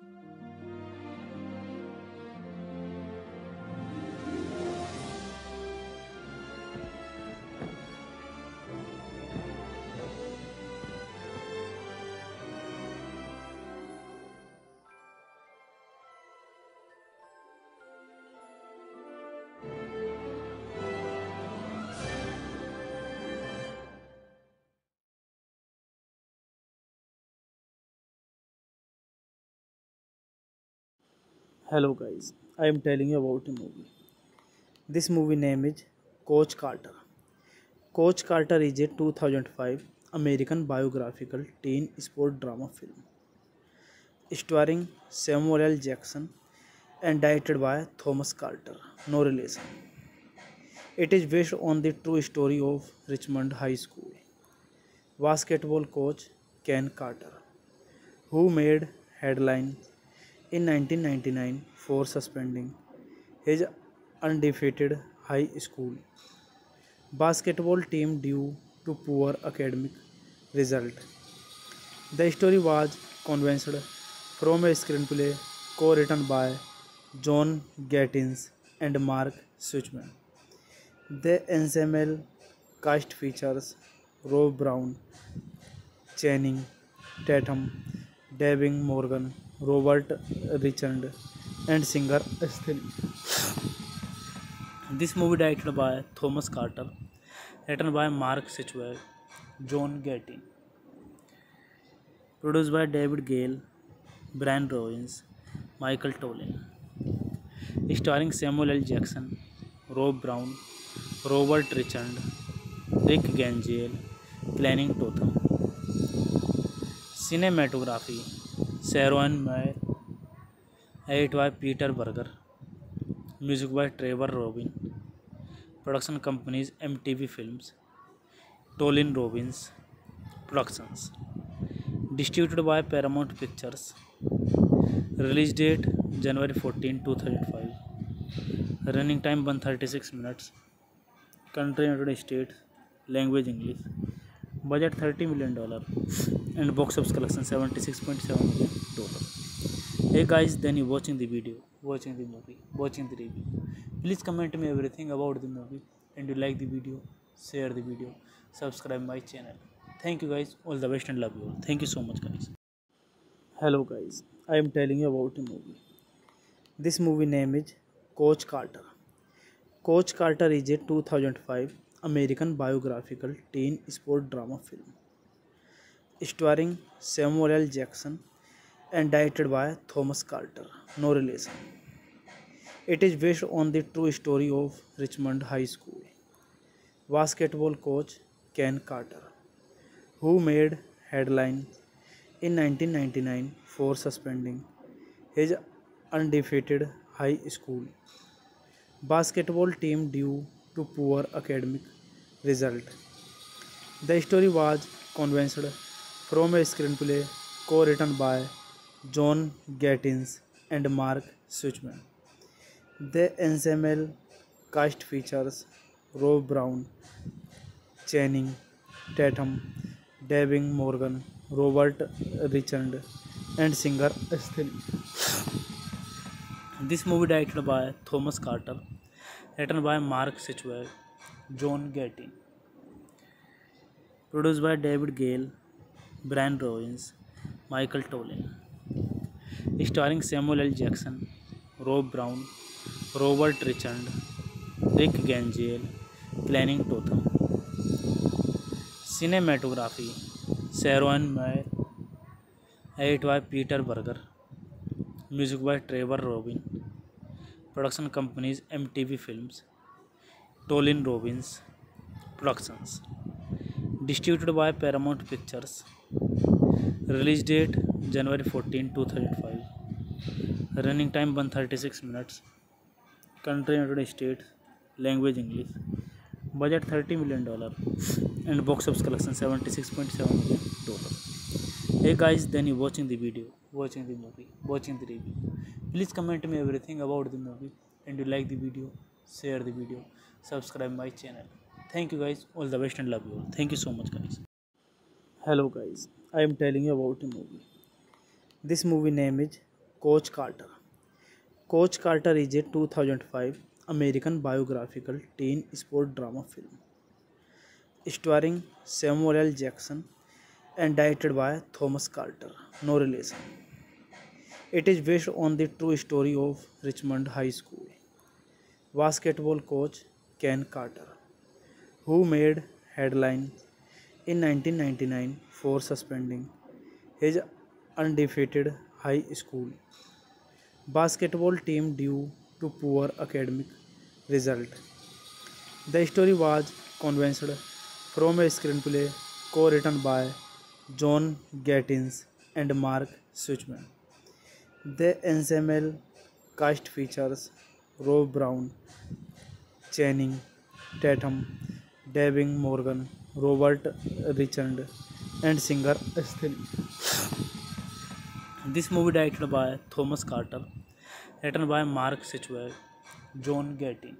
Hello guys, I am telling you about a movie. This movie name is Coach Carter. Coach Carter is a 2005 American biographical teen sport drama film starring Samuel L. Jackson and directed by Thomas Carter. No relation. It is based on the true story of Richmond High School basketball coach Ken Carter, who made headlines in 1999 for suspending his undefeated high school basketball team due to poor academic result. The story was conceived from a screenplay co-written by John Gattins and Mark Suchman. The ensemble cast features Rob Brown, Channing Tatum, Devin Morgan, Robert Richard, and singer Estelle. This movie directed by Thomas Carter, written by Mark Sitchwell, John Gatty, produced by David Gale, Brian Robbins, Michael Tollin, starring Samuel L. Jackson, Rob Brown, Robert Richard, Rick Gangiel, Channing Tatum. Cinematography: Sharon Mayer, edited by Peter Berger, music by Trevor Robin. Production companies MTV Films, Tollin Robbins Productions. Distributed by Paramount Pictures. Release date January 14, 2005. Running time 136 minutes. Country United States. Language English. Budget $30 million and box office collection $76.7 million. Hey guys, then you watching the video, watching the movie, watching the review. Please comment me everything about the movie, and you like the video, share the video, subscribe my channel. Thank you guys, all the best and love you all. Thank you so much guys. Hello guys, I am telling you about a movie. This movie name is Coach Carter. Coach Carter is a 2005 American biographical teen sport drama film starring Samuel L. Jackson and directed by Thomas Carter. No relation. It is based on the true story of Richmond High School basketball coach Ken Carter, who made headlines in 1999 for suspending his undefeated high school basketball team due to poor academic result. The story was conceived from a screenplay co-written by John Gattins and Mark Suchman. The ensemble cast features Rob Brown, Channing Tatum, Devin Morgan, Robert Richard, and singer Estelle. This movie directed by Thomas Carter, written by Mark Sitchwell, John Gatty, produced by David Gale, Brian Robbins, Michael Tollin, starring Samuel L. Jackson, Rob Brown, Robert Richard, Rick Gangiel, Channing Tatum. Cinematography: Sharon Mayer, edited by Peter Berger, music by Trevor Robin. Production companies MTV Films, Tollin Robbins Productions. Distributed by Paramount Pictures. Release date January 14, 2005. Running time 136 minutes. Country United States. Language English. Budget $30 million and box office collection $76.7 million. Hey guys, then you watching the video, watching the movie, watching the review. Please comment me everything about the movie, and you like the video, share the video, subscribe my channel. Thank you guys, all the best and love you all. Thank you so much guys. Hello guys, I am telling you about a movie. This movie name is Coach Carter. Coach Carter is a 2005 American biographical teen sport drama film starring Samuel L. Jackson and directed by Thomas Carter. No relation. It is based on the true story of Richmond High School basketball coach Ken Carter, who made headlines in 1999 for suspending his undefeated high school basketball team due to poor academic result. The story was conceived from a screenplay co-written by John Gattins and Mark Suchman. The ensemble cast features Rob Brown, Channing Tatum, Devin Morgan, Robert Richard, and singer Estelle. This movie directed by Thomas Carter, written by Mark Sitchwell, John Gattin,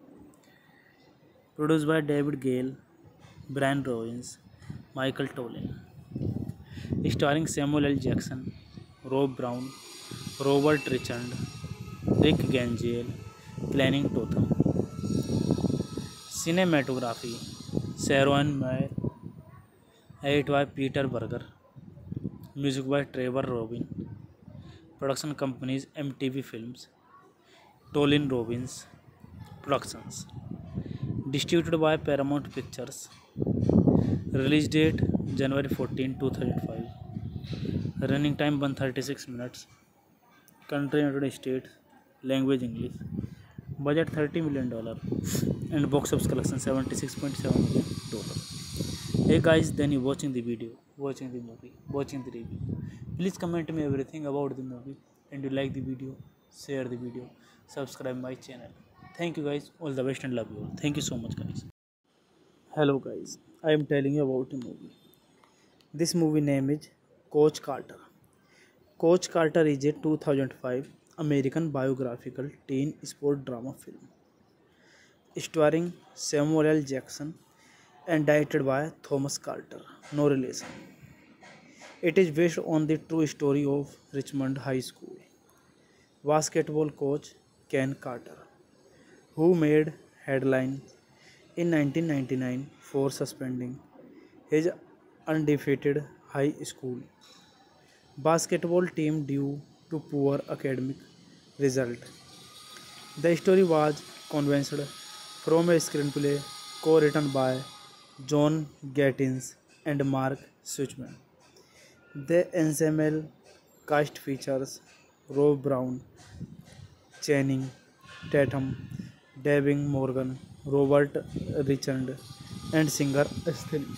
produced by David Gale, Brian Robbins, Michael Tollin, starring Samuel L. Jackson, Rob Brown, Robert Richard, Rick Gangiel, Channing Tatum. Cinematography: Sharon Mayer, edited by Peter Berger, music by Trevor Robin. Production companies MTV Films, Tollin Robbins Productions. Distributed by Paramount Pictures. Release date January 14, 2005. Running time 136 minutes. Country United States. Language English. Budget $30 million. And box office collection $76.7 million. Hey guys, then you watching the video, watching the movie, watching the review. Please comment me everything about the movie, and you like the video, share the video, subscribe my channel. Thank you guys, all the best and love you all. Thank you so much guys. Hello guys, I am telling you about a movie. This movie name is Coach Carter. Coach Carter is a 2005 American biographical teen sport drama film starring Samuel L. Jackson and directed by Thomas Carter. No relation. It is based on the true story of Richmond High School basketball coach Ken Carter, who made headlines in 1999 for suspending his undefeated high school basketball team due to poor academic result. The story was conceived from a screenplay co-written by John Gattins and Mark Suchman. The ensemble cast features Rob Brown, Channing Tatum, Devin Morgan, Robert Richard, and singer Estelle.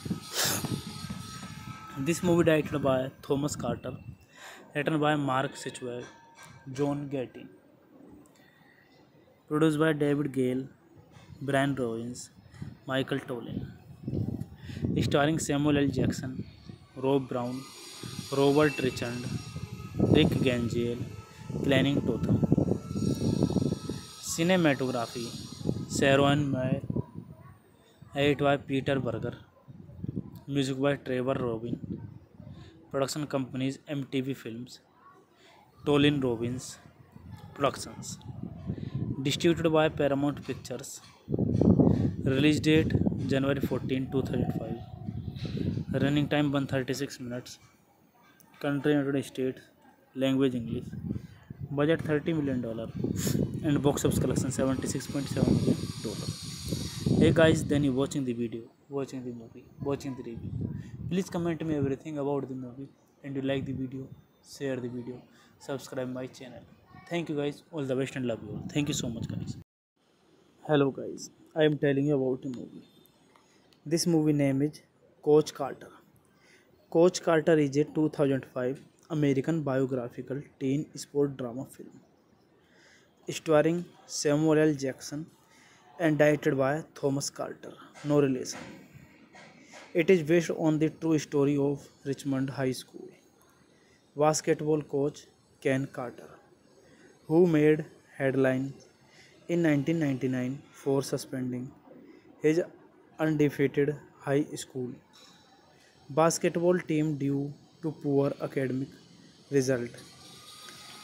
This movie directed by Thomas Carter, written by Mark Sitchwell, John Gattin, produced by David Gale, Brian Robbins, Michael Tollin, starring Samuel L. Jackson, Rob Brown, Robert Richard, Rick Gangiel, Channing Tatum. Cinematography: Sharon Mayer, edited by Peter Berger, music by Trevor Robin. Production companies MTV Films, Tollin Robbins Productions. Distributed by Paramount Pictures. Release date January 14, 2005. Running time 136 minutes. Country United States. Language English. Budget $30 million. And box office collection $76.7 million. Hey guys, then you watching the video, watching the movie, watching the review. Please comment me everything about the movie, and you like the video, share the video, subscribe my channel. Thank you guys, all the best and love you all. Thank you so much guys. Hello guys, I am telling you about a movie. This movie name is Coach Carter. Coach Carter is a 2005 American biographical teen sport drama film starring Samuel L. Jackson and directed by Thomas Carter. No relation. It is based on the true story of Richmond High School basketball coach Ken Carter, who made headlines in 1999 for suspending his undefeated high school basketball team due to poor academic result.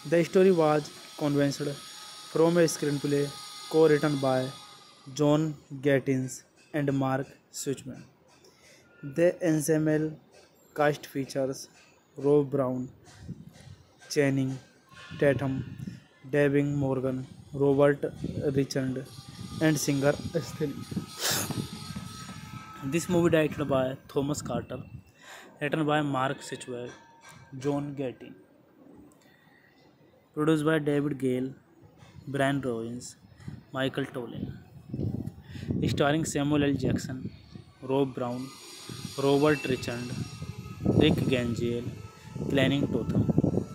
The story was conceived from a screenplay co-written by John Gattins and Mark Suchman. The ensemble cast features Rob Brown, Channing Tatum, Devin Morgan, Robert Richard, and singer Estelle. This movie directed by Thomas Carter, written by Mark Sitchwell, John Gattin, produced by David Gale, Brian Robbins, Michael Tollin, starring Samuel L. Jackson, Rob Brown, Robert Richard, Rick Gangiel, Channing Tatum.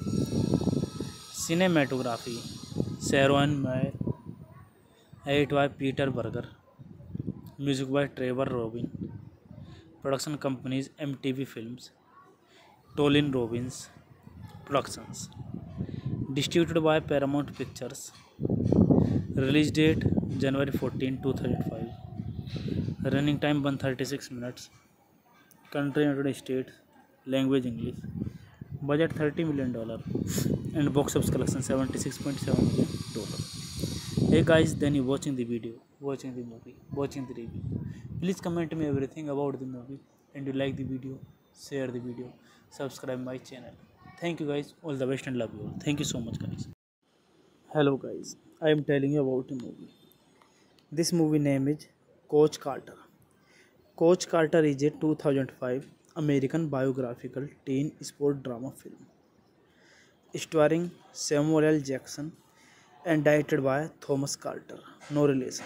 Cinematography: Sharon Mayer, edit by Peter Berger, music by Trevor Robin. Production companies MTV Films, Tollin Robbins Productions. Distributed by Paramount Pictures. Release date January 14, 2005. Running time 136 minutes. Country United States. Language English. Budget $30 million. And box office collection $76.7 million. Hey guys, then you watching the video, watching the movie, watching the review. Please comment me everything about the movie, and you like the video, share the video, subscribe my channel. Thank you guys, all the best and love you all. Thank you so much guys. Hello guys, I am telling you about a movie. This movie name is Coach Carter. Coach Carter is a 2005 American biographical teen sport drama film starring Samuel L. Jackson and directed by Thomas Carter, no relation.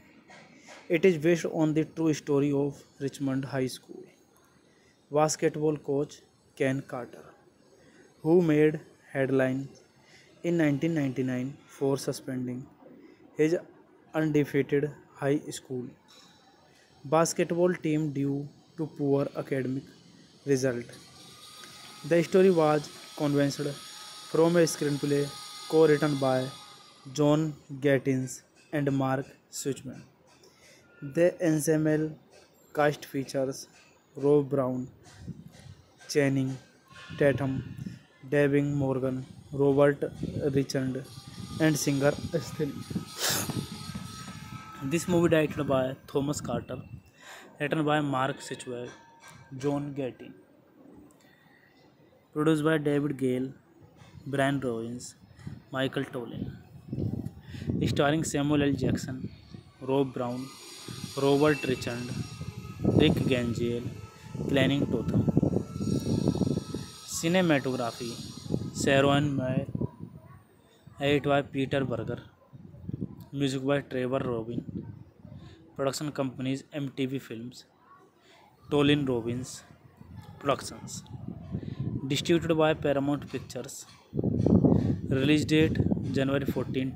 It is based on the true story of Richmond High School basketball coach Ken Carter, who made headlines in 1999 for suspending his undefeated high school basketball team due to poor academic result. The story was conceived from a screenplay co-written by John Gattins and Mark Suchman. The ensemble cast features Rob Brown, Channing Tatum, Devin Morgan, Robert Richard, and singer Estelle. This movie directed by Thomas Carter, written by Mark Sitchwell, John Gattin, produced by David Gale, Brian Robbins, Michael Tollin, starring Samuel L. Jackson, Rob Brown, Robert Richard, Rick Gangiel, Channing Tatum. Cinematography: Sharon Mayer, edit by Peter Berger, music by Trevor Robin. Production companies MTV Films, Tollin Robbins Productions. Distributed by Paramount Pictures. Release date January 14,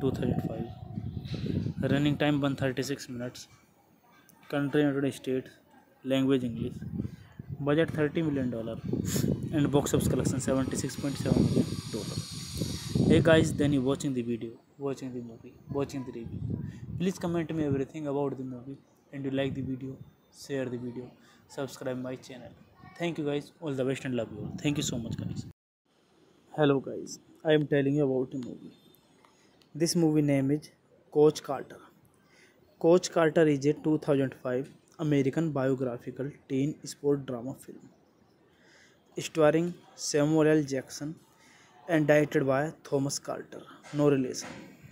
2005. Running time 136 minutes. Country United States. Language English. Budget $30 million. And box office collection $76.7 million. Hey guys, then you watching the video, watching the movie, watching the review. Please comment me everything about the movie, and you like the video, share the video, subscribe my channel. Thank you guys, all the best and love you all. Thank you so much guys. Hello guys, I am telling you about a movie. This movie name is Coach Carter. Coach Carter is a 2005 American biographical teen sport drama film starring Samuel L. Jackson and directed by Thomas Carter, no relation.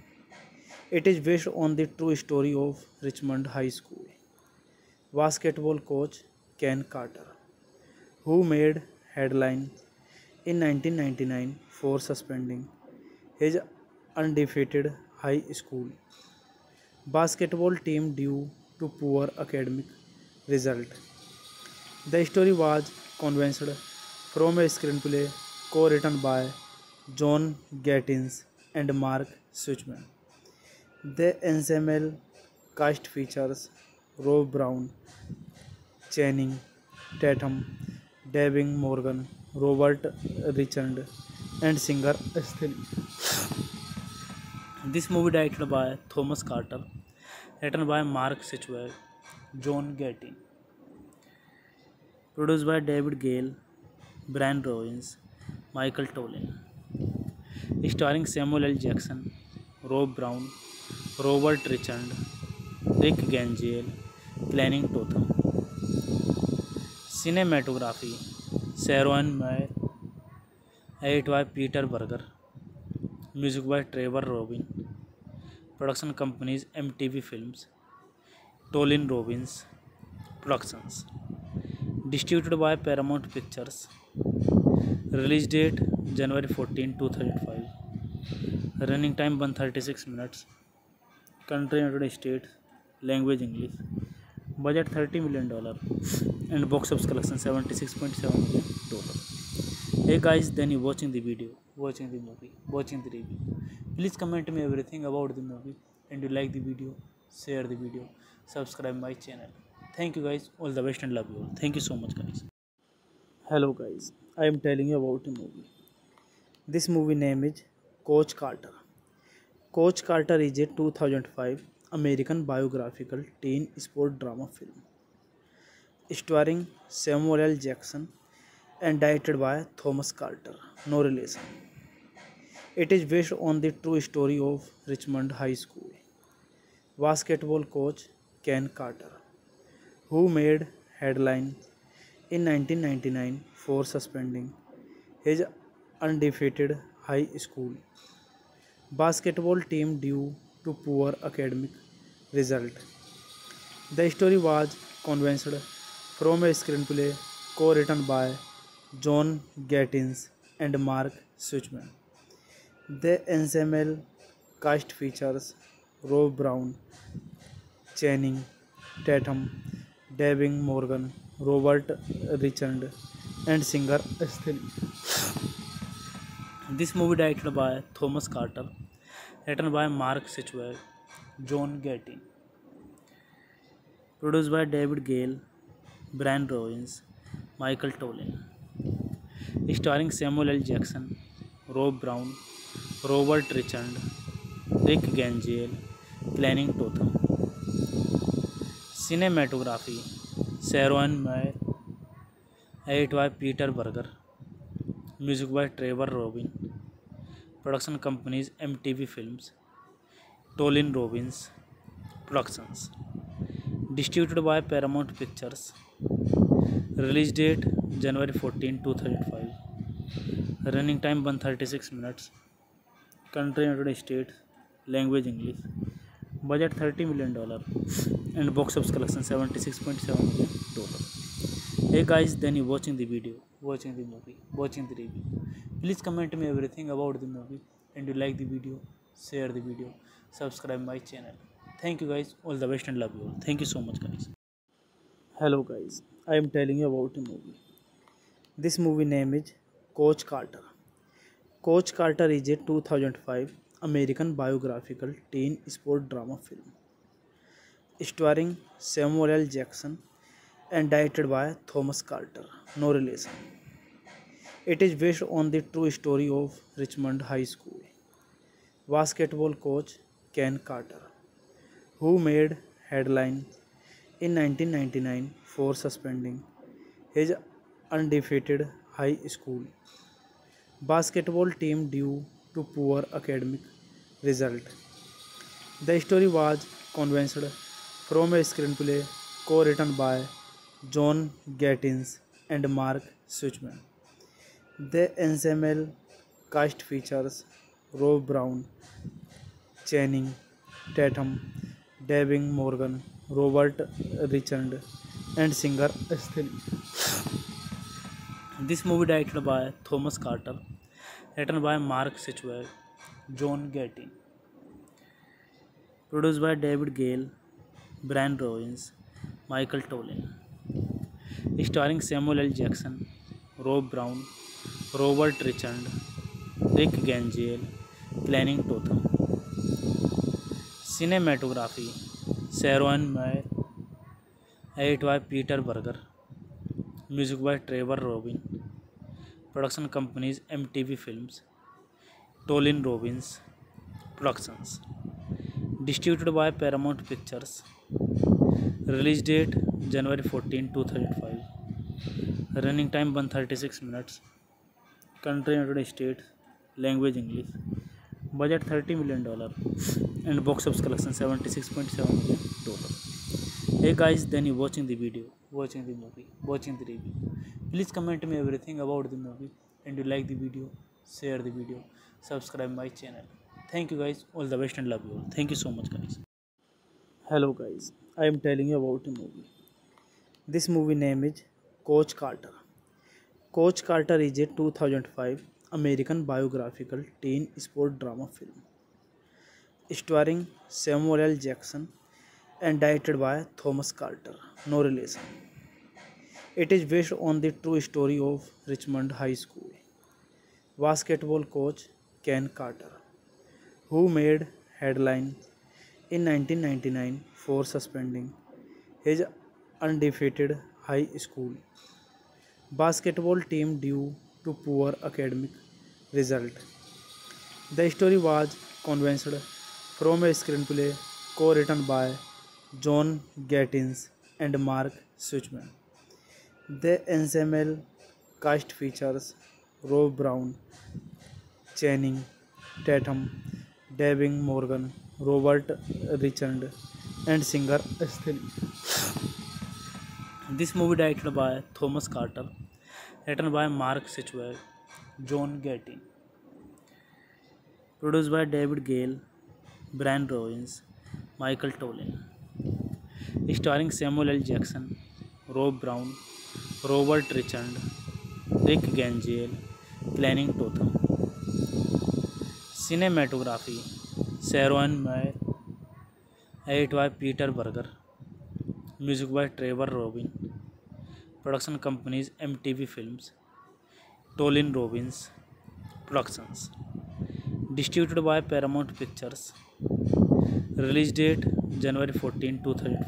It is based on the true story of Richmond High School basketball coach Ken Carter, who made headlines in 1999 for suspending his undefeated high school basketball team due to poor academic result. The story was conceived from a screenplay co-written by John Gattins and Mark Suchman. The ensemble cast features Rob Brown, Channing Tatum, Devin Morgan, Robert Richard, and singer Estelle. This movie directed by Thomas Carter, written by Mark Sitchwell, John Gattin, produced by David Gale, Brian Robbins, Michael Tollin, starring Samuel L. Jackson, Rob Brown, Robert Richard, Rick Gangiel, Channing Tatum. Cinematography: Sharon Mayer, edit by Peter Berger, music by Trevor Robin. Production companies: MTV Films, Tolin Robbins Productions. Distributed by Paramount Pictures. Release date January 14, 2005. Running time 136 minutes. Country United States. Language English. Budget $30 million. And box office collection $76.7 million. Hey guys, then you watching the video, watching the movie, watching the review. Please comment me everything about the movie, and you like the video, share the video, subscribe my channel. Thank you guys, all the best and love you all. Thank you so much guys. Hello guys, I am telling you about a movie. This movie name is Coach Carter. Coach Carter is a 2005 American biographical teen sport drama film starring Samuel L. Jackson and directed by Thomas Carter, no relation. It is based on the true story of Richmond High School basketball coach Ken Carter, who made headlines in 1999 for suspending his undefeated high school basketball team due to poor academic result. The story was conceived from a screenplay co-written by John Gattins and Mark Suchman. The ensemble cast features Rob Brown, Channing Tatum, Devin Morgan, Robert Richard, and singer Estelle. This movie directed by Thomas Carter, written by Mark Suchman, John Gattin, produced by David Gale, Brian Robbins, Michael Tollin, starring Samuel L. Jackson, Rob Brown, Robert Richard, Rick Gangiel, Channing Tatum. Cinematography: Sharon Mayer, edit by Peter Berger, music by Trevor Robin. Production companies: MTV Films, Tolin Robbins Productions. Distributed by Paramount Pictures. Release date January 14, 2005. Running time 136 minutes. Country United States. Language English. Budget $30 million. And box office collection $76.7 million. Hey guys, then you watching the video, watching the movie, watching the review. Please comment me everything about the movie, and you like the video, share the video, subscribe my channel. Thank you guys, all the best and love you all. Thank you so much guys. Hello guys, I am telling you about a movie. This movie name is Coach Carter. Coach Carter is a 2005 American biographical teen sport drama film starring Samuel L. Jackson and directed by Thomas Carter, no relation. It is based on the true story of Richmond High School basketball coach Ken Carter, who made headlines in 1999 for suspending his undefeated high school basketball team due to poor academic result. The story was conceived from a screenplay co-written by John Gattins and Mark Suchman. The ensemble cast features Rob Brown, Channing Tatum, Devin Morgan, Robert Richard, and singer Estelle. This movie directed by Thomas Carter, written by Mark Suchman, John Gattin, produced by David Gale, Brian Robbins, Michael Tollin, starring Samuel L. Jackson, Rob Brown, Robert Richard, Rick Gangiel, Channing Tatum. Cinematography: Sharon Mayer, edit by Peter Berger, music by Trevor Robin. Production companies: MTV Films, Tolin Robbins Productions. Distributed by Paramount Pictures. Release date January 14, 2005. Running time 136 minutes. Country United States. language English, budget $30 million, and box office collection $76.7 million. Hey guys, then you watching the video, watching the movie, watching the review. Please comment me everything about the movie, and you like the video, share the video, subscribe my channel. Thank you guys, all the best and love you all. Thank you so much guys. Hello guys, I am telling you about a movie. This movie name is Coach Carter. Coach Carter is a 2005 American biographical teen sport drama film starring Samuel L. Jackson and directed by Thomas Carter. No relation. It is based on the true story of Richmond High School basketball coach Ken Carter, who made headlines in 1999 for suspending his undefeated high school basketball team due to poor academic result. The story was conceived from a screenplay co-written by John Gattins and Mark Suchman. The ensemble cast features Rob Brown, Channing Tatum, Devin Morgan, Robert Richard, and singer Estelle. This movie directed by Thomas Carter, written by Mark Suchman, John Gattin, produced by David Gale, Brian Robbins, Michael Tollin, starring Samuel L. Jackson, Rob Brown, Robert Richard, Rick Gangiel, Channing Tatum. Cinematography: Sharon Mayer, edit by Peter Berger, music by Trevor Robin. Production companies MTV Films, Tollin Robbins Productions. Distributed by Paramount Pictures. Release date January 14,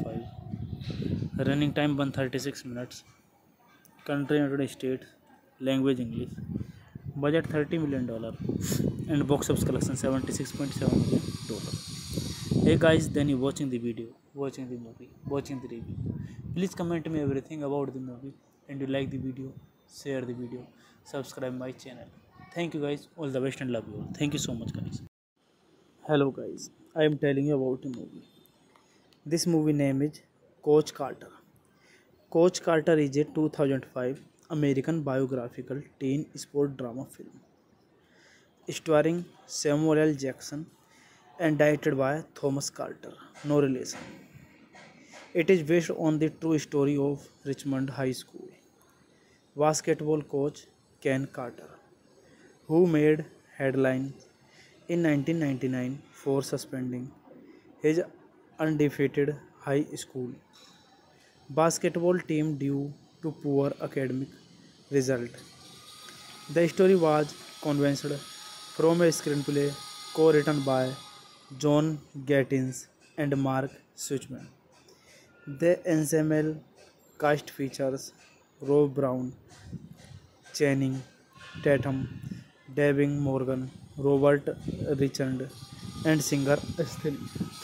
2005. Running time 136 minutes. Country United States. Language English. Budget $30 million, and box office collection $76.7 million. Hey guys, then you watching the video, watching the movie, watching the review. Please comment me everything about the movie, and you like the video, share the video, subscribe my channel. Thank you guys, all the best and love you all. Thank you so much guys. Hello guys, I am telling you about a movie. This movie name is Coach Carter. Coach Carter is a 2005 American biographical teen sport drama film starring Samuel L. Jackson and directed by Thomas Carter. No relation. It is based on the true story of Richmond High School basketball coach Ken Carter, who made headlines in 1999 for suspending his undefeated high school basketball team due to poor academic result. The story was conceived from a screenplay co-written by John Gattins and Mark Suchman. The ensemble cast features Rob Brown, Channing Tatum, Devin Morgan, Robert Richard, and singer Estelle.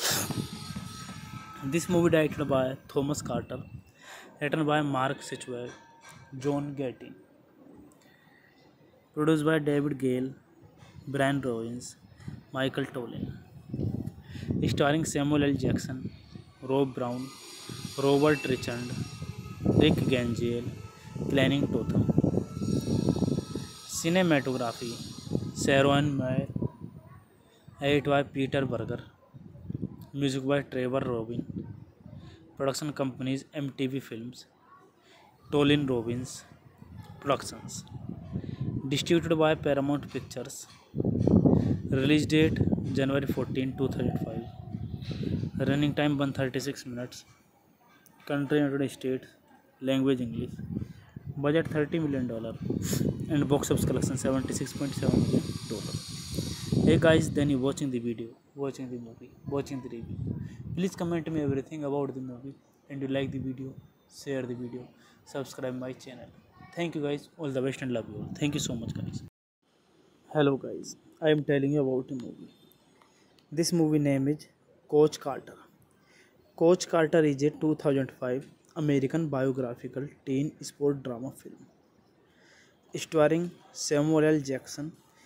This movie directed by Thomas Carter, written by Mark Suchman, John Gattin, produced by David Gale, Brian Robbins, Michael Tollin, starring Samuel L. Jackson, Rob Brown, Robert Richard, Rick Gangiel, Channing Tatum. Cinematography: Sharon Mayer, edit by Peter Berger, music by Trevor Robin. Production companies MTV Films, Tollin Robbins Productions. Distributed by Paramount Pictures. Release date January 14, 2005. Running time 136 minutes. Country United States. Language English. Budget $30 million, and box office collection $76.7 million. Hey guys, then you watching the video, watching the movie, watching the review. Please comment me everything about the movie, and you like the video, share the video, subscribe my channel. Thank you guys, all the best and love you all. Thank you so much guys. Hello guys, I am telling you about a movie. This movie name is Coach Carter. Coach Carter is a 2005 American biographical teen sport drama film starring Samuel L. Jackson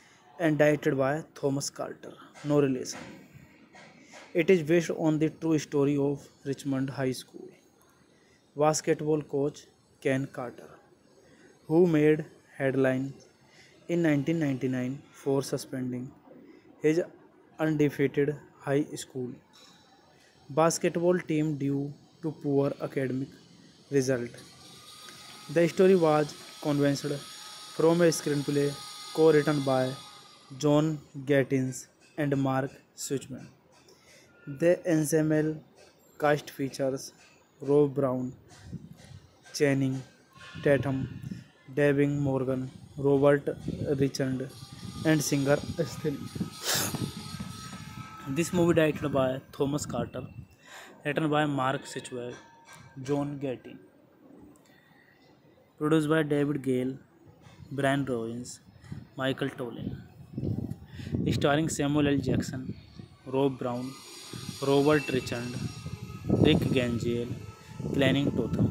and directed by Thomas Carter. No relation. It is based on the true story of Richmond High School basketball coach Ken Carter, who made headlines in 1999 for suspending his undefeated high school basketball team due to poor academic result. The story was conceived from a screenplay co-written by John Gattins and Mark Suchman. The ensemble cast features Rob Brown, Channing Tatum, Devin Morgan, Robert Richard, and singer Estelle. This movie directed by Thomas Carter, written by Mark Suchman, John Gattin, produced by David Gale, Brian Robbins, Michael Tollin, starring Samuel L. Jackson, Rob Brown, Robert Richard, Rick Gangiel, Channing Tatum.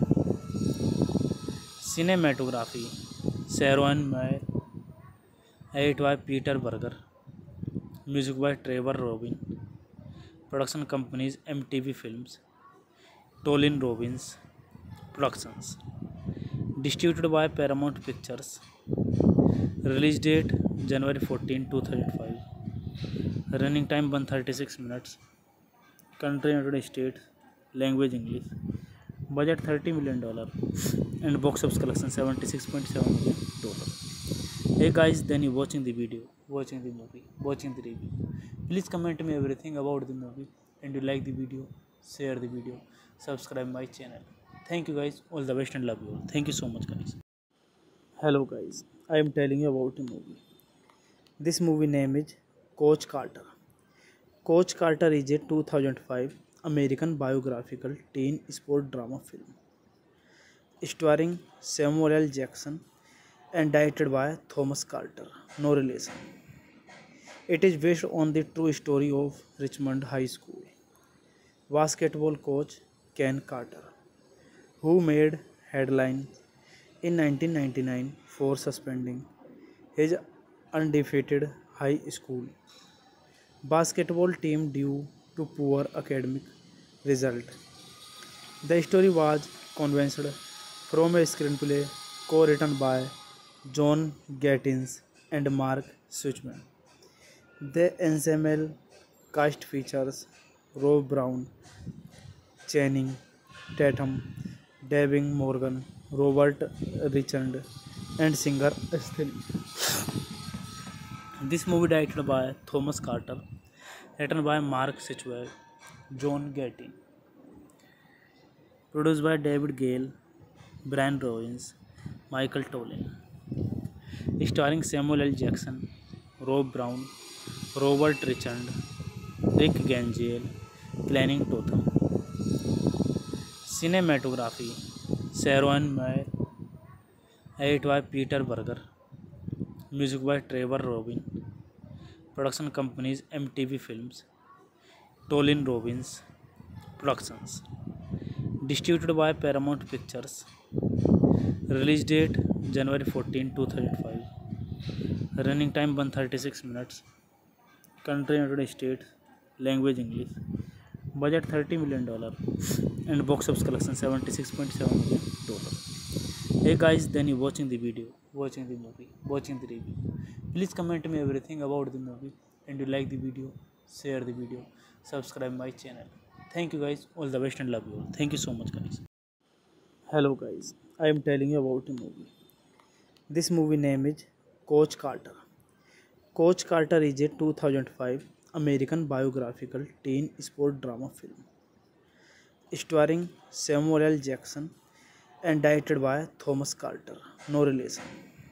Cinematography Sharon Mayer, edit by Peter Berger, music by Trevor Robin, production companies MTV Films, Tollin Robbins Productions, distributed by Paramount Pictures, release date January 14, 2005, running time 136 minutes, country United States, language English, budget $30 million, and box office collection $76.7 million. Hey guys, then you watching the video, watching the movie, watching the review. Please comment me everything about the movie, and you like the video, share the video, subscribe my channel. Thank you guys, all the best and love you all. Thank you so much guys. Hello guys, I am telling you about a movie. This movie name is Coach Carter. Coach Carter is a 2005 American biographical teen sport drama film starring Samuel L. Jackson and directed by Thomas Carter. No relation. It is based on the true story of Richmond High School basketball coach Ken Carter, who made headlines in 1999 for suspending his undefeated high school basketball team due to poor academic result. The story was conceived from a screenplay co-written by John Gattins and Mark Suchman. The ensemble cast features Rob Brown, Channing Tatum, Devin Morgan, Robert Richard, and singer Estelle. This movie directed by Thomas Carter, written by Mark Suchman, John Gattin, produced by David Gale, Brian Robbins, Michael Tollin, starring Samuel L. Jackson, Rob Brown, Robert Richard, Rick Gangiel, Channing Tatum. Cinematography Sharon Mayer, edit by Peter Berger, music by Trevor Robin, production companies MTV Films, Tollin Robbins Productions, distributed by Paramount Pictures, release date January 14, 2005, running time 136 minutes, country United States, language English, budget $30 million, and box office collection $76.7 million. Hey guys, then you watching the video, watching the movie, watching the review. Please comment me everything about the movie, and you like the video, share the video, subscribe my channel. Thank you guys, all the best and love you all. Thank you so much guys. Hello guys, I am telling you about a movie. This movie name is Coach Carter. Coach Carter is a 2005 American biographical teen sport drama film starring Samuel L. Jackson and directed by Thomas Carter. No relation.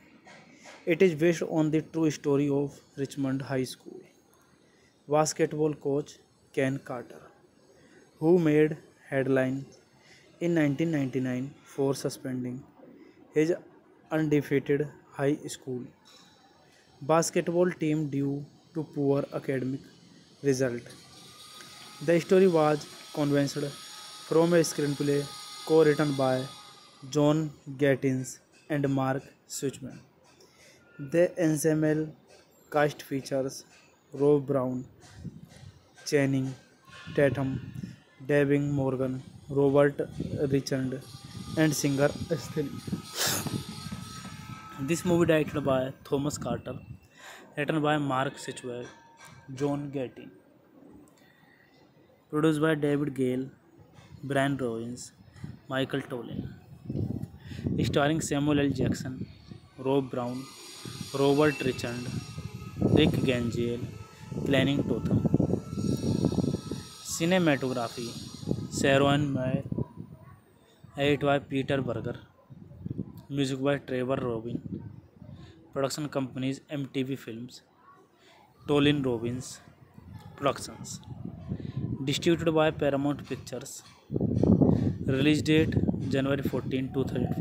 It is based on the true story of Richmond High School basketball coach Ken Carter, who made headlines in 1999 for suspending his undefeated high school basketball team due to poor academic result. The story was conceived from a screenplay co-written by John Gattins and Mark Suchman. The ensemble Cast features Rob Brown, Channing Tatum, Devin Morgan, Robert Richard, and singer Estelle. This movie directed by Thomas Carter, written by Mark Sitchwell, John Gattin, produced by David Gale, Brian Robbins, Michael Tollin, starring Samuel L. Jackson, Rob Brown, Robert Richard, Rick Gangiel, Channing Tatum. Cinematography Sharon Mayer, edit by Peter Berger, music by Trevor Robin, production companies MTV Films, Tollin Robbins Productions, distributed by Paramount Pictures, release date January 14,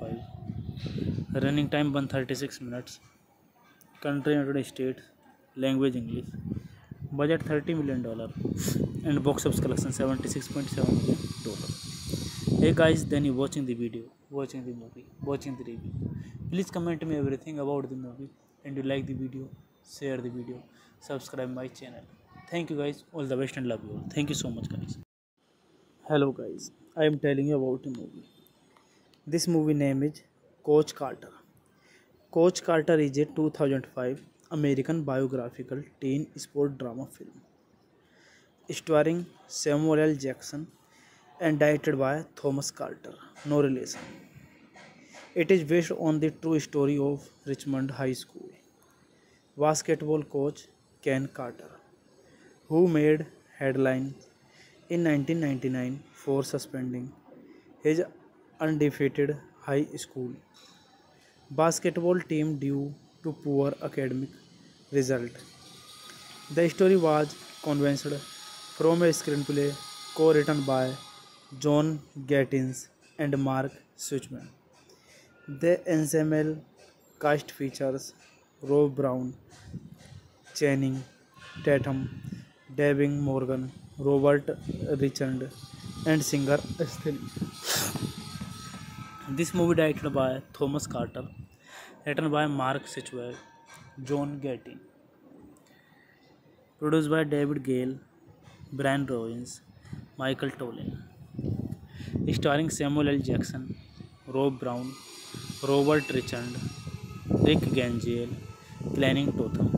2005, running time 136 minutes, country United States, language English, budget $30 million, and box office collection $76.7 million. Hey guys, then you watching the video, watching the movie, watching the review. Please comment me everything about the movie, and you like the video, share the video, subscribe my channel. Thank you guys, all the best and love you all. Thank you so much guys. Hello guys, I am telling you about a movie. This movie name is Coach Carter. Coach Carter is a 2005 American biographical teen sport drama film starring Samuel L. Jackson and directed by Thomas Carter. No relation. It is based on the true story of Richmond High School basketball coach Ken Carter, who made headlines in 1999 for suspending his undefeated high school basketball team due to poor academic result. The story was conceived from a screenplay co-written by John Gattins and Mark Suchman. The ensemble cast features Rob Brown, Channing Tatum, Devin Morgan, Robert Richard, and singer Estelle. This movie directed by Thomas Carter, written by Mark Sitchwell, John Gattin, produced by David Gale, Brian Robbins, Michael Tollin, starring Samuel L. Jackson, Rob Brown, Robert Richard, Rick Gangiel, Channing Tatum.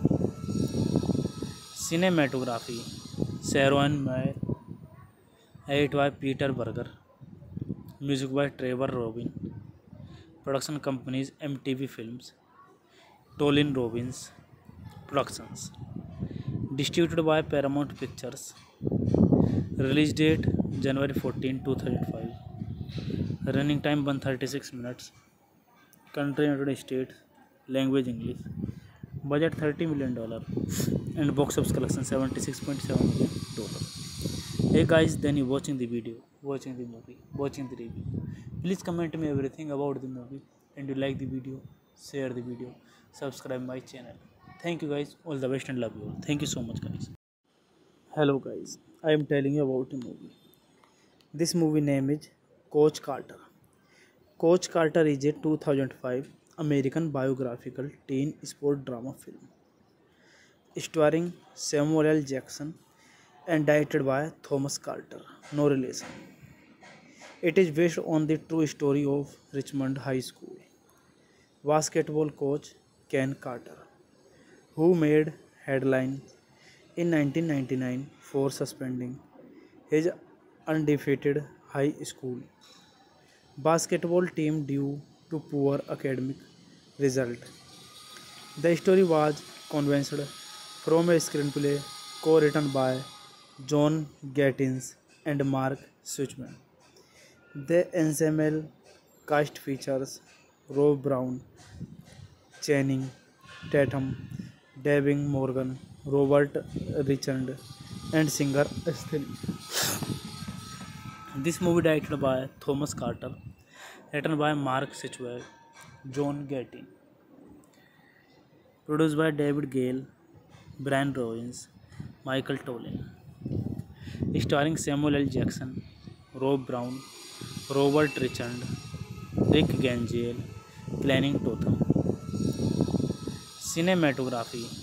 Cinematography Sharon Mayer, edit by Peter Berger, music by Trevor Robin, production companies MTV Films, Tollin Robbins Productions, distributed by Paramount Pictures, release date January 14, 2005, running time 136 minutes, country United States, language English, budget $30 million, and box office collection $76.7 million. Hey guys, then you watching the video, watching the movie, watching the review. Please comment me everything about the movie, and you like the video, share the video, subscribe my channel. Thank you guys, all the best and love you all. Thank you so much guys. Hello guys, I am telling you about a movie. This movie name is Coach Carter. Coach Carter is a 2005 American biographical teen sport drama film starring Samuel L. Jackson and directed by Thomas Carter. No relation. It is based on the true story of Richmond High School basketball coach Ken Carter, who made headlines in 1999 for suspending his undefeated high school basketball team due to poor academic result. The story was conceived from a screenplay co-written by John Gattins and Mark Suchman. The ensemble cast features Rob Brown, Channing Tatum, Devin Morgan, Robert Richard, and singer Estelle. This movie directed by Thomas Carter, written by Mark Sitchwell, John Gattin, produced by David Gale, Brian Robbins, Michael Tollin, starring Samuel L. Jackson, Rob Brown, Robert Richard, Rick Gangiel, Channing Tatum. Cinematography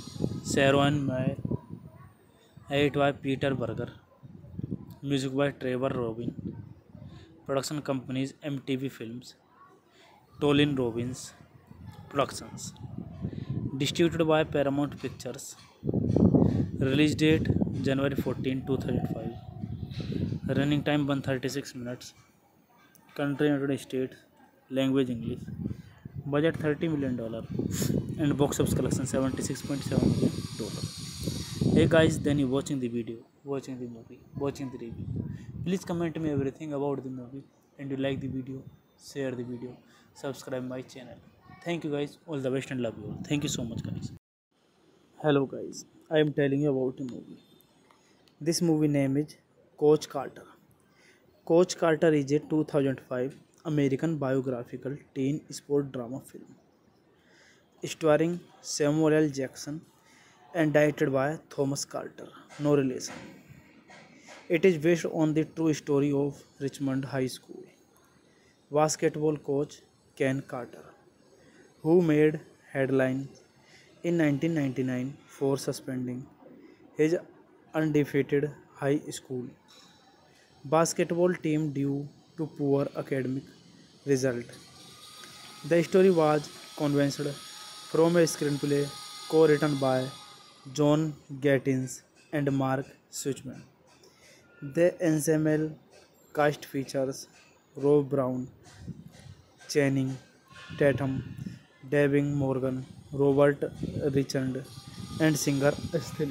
Sharon Mayer, edit by Peter Berger, music by Trevor Robin, production companies MTV Films, Tolin Robbins Productions, distributed by Paramount Pictures, release date January 14, 2005, running time 136 minutes, country United States, language English, budget $30 million, and box office collection $76.7 million. Hey guys, then you watching the video, watching the movie, watching the review. Please comment me everything about the movie, and you like the video, share the video, subscribe my channel. Thank you guys, all the best and love you all. Thank you so much guys. Hello guys, I am telling you about a movie. This movie name is Coach Carter. Coach Carter is a 2005 American biographical teen sport drama film starring Samuel L. Jackson and directed by Thomas Carter, no relation. It is based on the true story of Richmond High School basketball coach Ken Carter, who made headlines in 1999 for suspending his undefeated high school basketball team due to poor academic result. The story was conceived from a screenplay co-written by John Gattins and Mark Suchman. The ensemble cast features Rob Brown, Channing Tatum, Devin Morgan, Robert Richard, and singer Estelle.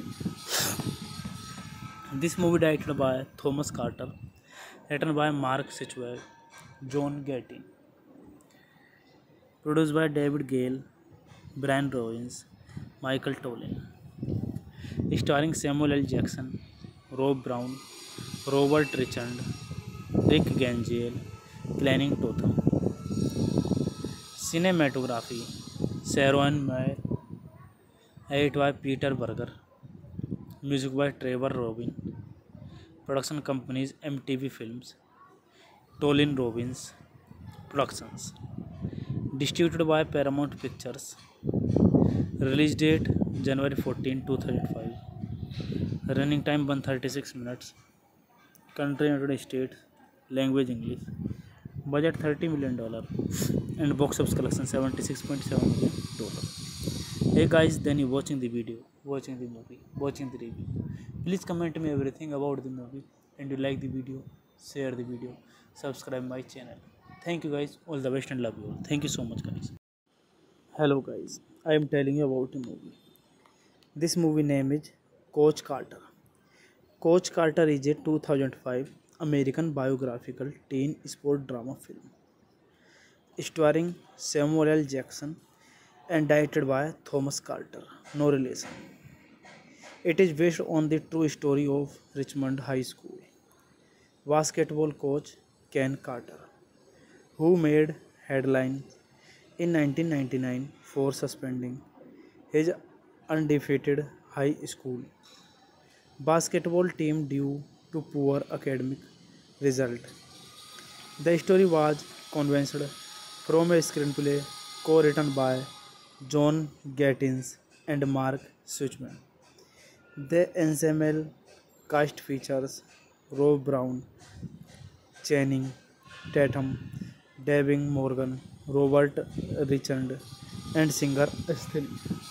This movie directed by Thomas Carter, written by Mark Suchman, John Gattin, produced by David Gale, Brian Robbins, Michael Tollin, starring Samuel L. Jackson, Rob Brown, Robert Richard, Rick Gangel, Channing Tatum. Cinematography Sharon Mayer, edit by Peter Berger, music by Trevor Robin, production companies MTV Films, Tolin Robbins Productions, distributed by Paramount Pictures, release date January 14, 2005, running time 136 minutes, country United States, language English, budget $30 million, and box office collection $76.7 million. Hey guys, then you watching the video, watching the movie, watching the review. Please comment me everything about the movie, and you like the video, share the video, subscribe my channel. Thank you guys, all the best and love you all. Thank you so much guys. Hello guys, I am telling you about a movie. This movie name is Coach Carter. Coach Carter is a 2005 American biographical teen sport drama film starring Samuel L. Jackson and directed by Thomas Carter, no relation. It is based on the true story of Richmond High School basketball coach Ken Carter, who made headlines in 1999 for suspending his undefeated high school basketball team due to poor academic result. The story was conceived from a screenplay co-written by John Gattins and Mark Suchman. The ensemble cast features Rob Brown, Channing Tatum, Devin Morgan, Robert Richard, and singer Estelle.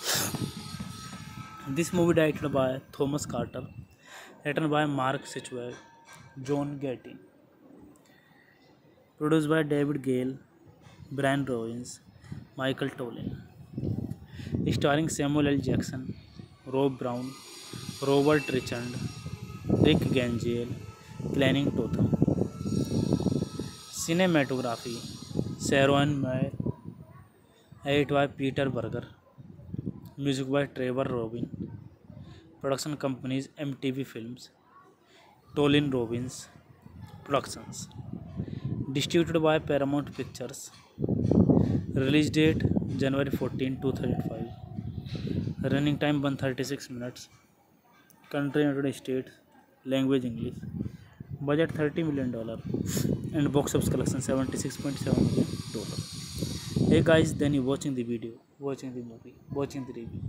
This movie directed by Thomas Carter, written by Mark Suchman, John Gattin, produced by David Gale, Brian Robbins, Michael Tollin, starring Samuel L. Jackson, Rob Brown, Robert Richard, Rick Gangel, Channing Tatum. Cinematography Sharon Mayer, edit by Peter Berger, music by Trevor Robin, production companies MTV Films, Tolin Robbins Productions, distributed by Paramount Pictures, release date January 14, 2005, running time 136 minutes, country United States, language English, budget $30 million, and box office collection $76.7 million. Hey guys, then you watching the video, watching the movie, watching the review.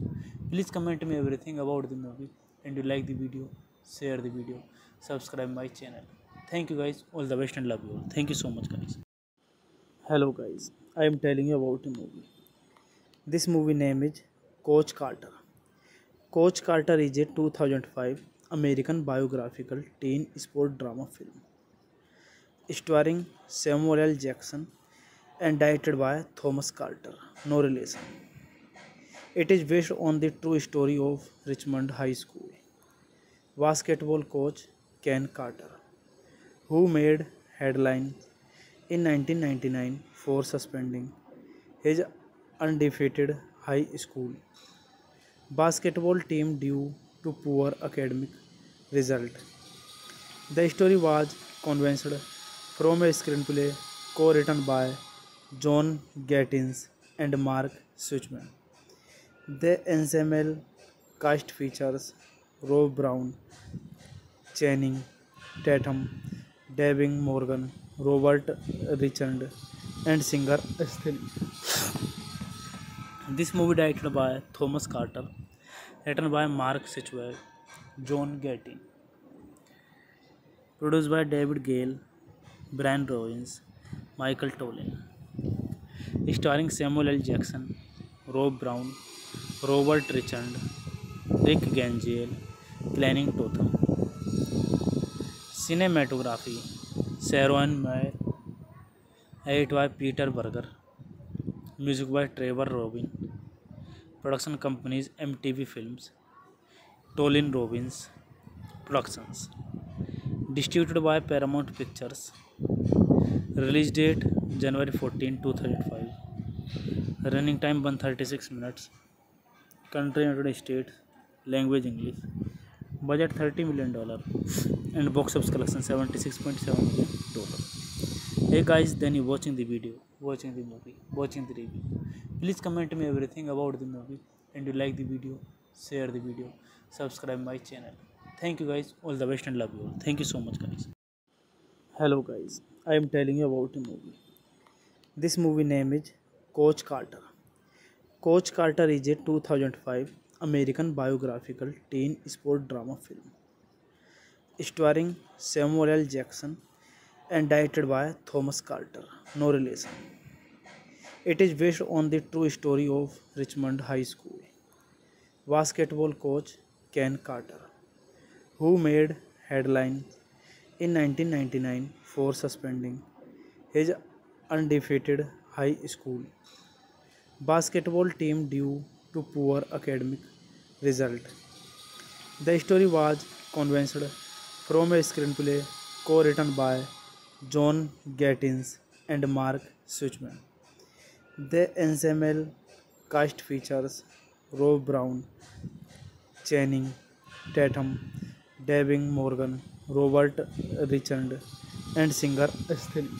Please comment me everything about the movie, and you like the video, share the video, subscribe my channel. Thank you guys, all the best and love you all. Thank you so much guys. Hello guys, I am telling you about a movie. This movie name is Coach Carter. Coach Carter is a 2005 American biographical teen sport drama film starring Samuel L. Jackson and directed by Thomas Carter. No relation. It is based on the true story of Richmond High School basketball coach Ken Carter, who made headlines in 1999 for suspending his undefeated high school basketball team due to poor academic result. The story was conceived from a screenplay co-written by John Gattins and Mark Suchman. The ensemble cast features Rob Brown, Channing Tatum, Devin Morgan, Robert Richard, and singer Estelle. This movie directed by Thomas Carter, written by Mark Suchman, John Gattin, produced by David Gale, Brian Robbins, Michael Tollin, starring Samuel L. Jackson, Rob Brown, Robert Richard, Rick Gangiel, Channing Tatum. Cinematography Sharon Mayer, edit by Peter Berger, music by Trevor Robin, production companies MTV Films, Tollin Robbins Productions, distributed by Paramount Pictures, release date January 14, 2005, running time 136 minutes, country United States, language English, budget $30 million, and box office collection $76.7 million. Hey guys, then you watching the video, watching the movie, watching the review. Please comment me everything about the movie, and you like the video, share the video, subscribe my channel. Thank you guys, all the best and love you all. Thank you so much guys. Hello guys, I am telling you about a movie. This movie name is Coach Carter. Coach Carter is a 2005 American biographical teen sport drama film starring Samuel L. Jackson and directed by Thomas Carter. No relation. It is based on the true story of Richmond High School basketball coach Ken Carter, who made headlines in 1999 for suspending his undefeated high school basketball team due to poor academic result. The story was conceived from a screenplay co-written by John Gattins and Mark Suchman. The ensemble cast features Rob Brown, Channing Tatum, Devin Morgan, Robert Richard, and singer Estelle.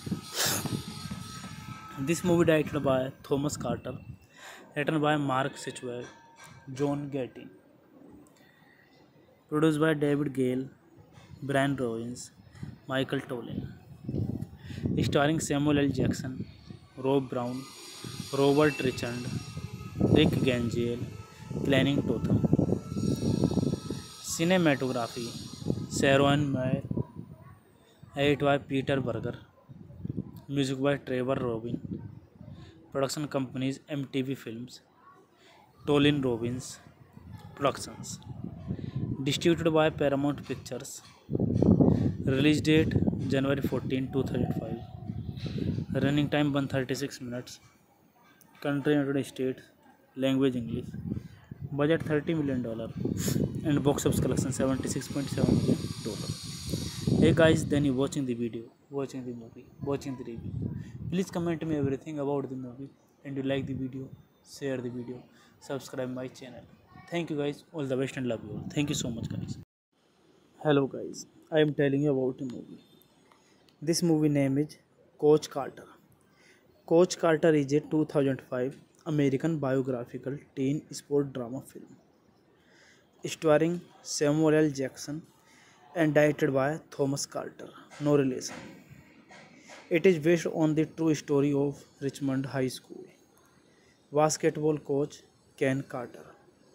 This movie directed by Thomas Carter, written by Mark Suchman, John Gattin, produced by David Gale, Brian Robbins, Michael Tollin, starring Samuel L. Jackson, Rob Brown, Robert Richard, Rick Gangiel, Channing Tatum. Cinematography Sharon Mayer, edit by Peter Berger, music by Trevor Robin, production companies MTV Films, Tollin Robbins Productions, distributed by Paramount Pictures, release date January 14, 2005, running time 136 minutes, country United States, language English, budget $30 million, and box office collection $76.7 million. Hey guys, then you watching the video, watching the movie, watching the review. Please comment me everything about the movie, and you like the video, share the video, subscribe my channel. Thank you guys, all the best and love you all. Thank you so much guys. Hello guys, I am telling you about a movie. This movie name is Coach Carter. Coach Carter is a 2005 American biographical teen sport drama film starring Samuel L. Jackson and directed by Thomas Carter. No relation. It is based on the true story of Richmond High School basketball coach Ken Carter,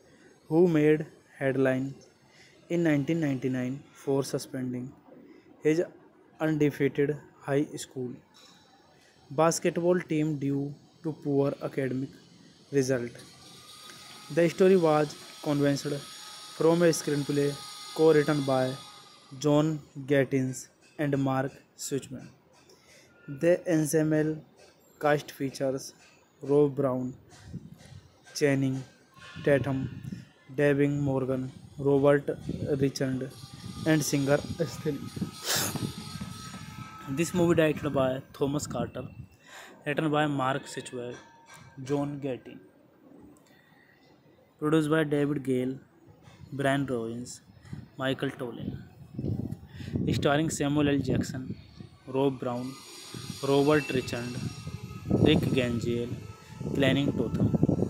who made headline in 1999 for suspending his undefeated high school basketball team due to poor academic result. The story was conceived from a screenplay co-written by John Gattins and Mark Suchman. The ensemble cast features Rob Brown, Channing Tatum, Devin Morgan, Robert Richard, and singer Estelle. This movie directed by Thomas Carter, written by Mark Suchman, John Gattin, produced by David Gale, Brian Robbins, Michael Tollin, starring Samuel L. Jackson, Rob Brown, Robert Richard, Rick Gangel, Channing Tatum.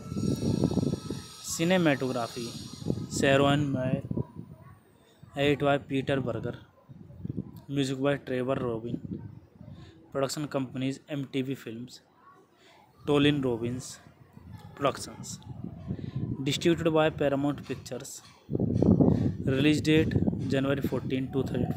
Cinematography: Sharon Mayer, edit by Peter Berger, music by Trevor Robin. Production companies MTV Films, Tollin Robbins Productions. Distributed by Paramount Pictures. Release date January 14,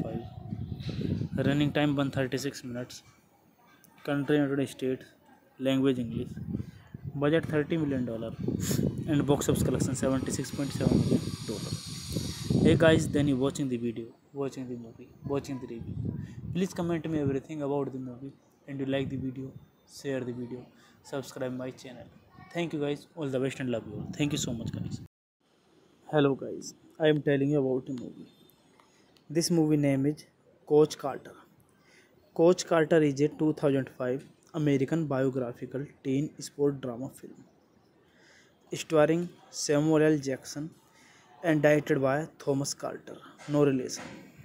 2005. Running time 136 minutes. Country United States. Language English. Budget $30 million and box office collection $76.7 million. Hey guys, then you watching the video, watching the movie, watching the review. Please comment me everything about the movie, and you like the video, share the video, subscribe my channel. Thank you guys, all the best and love you all. Thank you so much guys. Hello guys, I am telling you about a movie. This movie name is Coach Carter. Coach Carter is a 2005 American biographical teen sport drama film starring Samuel L. Jackson and directed by Thomas Carter, no relation.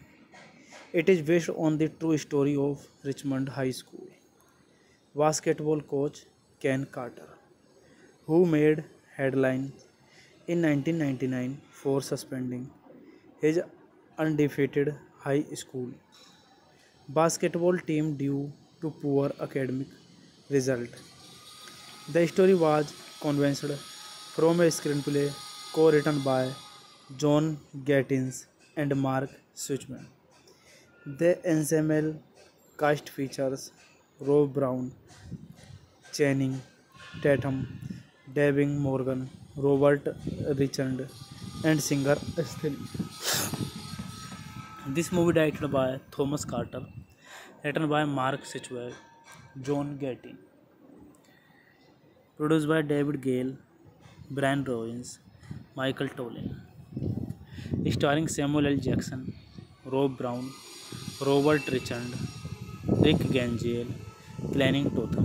It is based on the true story of Richmond High School basketball coach Ken Carter, who made headline in 1999 for suspending his undefeated high school basketball team due to poor academic result. The story was conceived from a screenplay co-written by John Gattins and Mark Suchman. The ensemble cast features Rob Brown, Channing Tatum, Devin Morgan, Robert Richard, and singer Estelle. This movie directed by Thomas Carter, written by Mark Suchman, John Gattin, produced by David Gale, Brian Robbins, Michael Tollin, starring Samuel L. Jackson, Rob Brown, Robert Richard, Rick Gangel, Channing Tatum.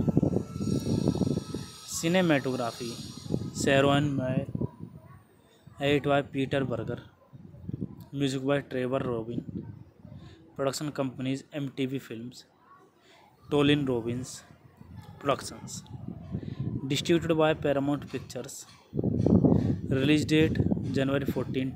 Cinematography: Sharon Mayer, edit by Peter Berger, music by Trevor Robin. Production companies MTV Films, Tollin Robbins Productions. Distributed by Paramount Pictures. Release date January 14,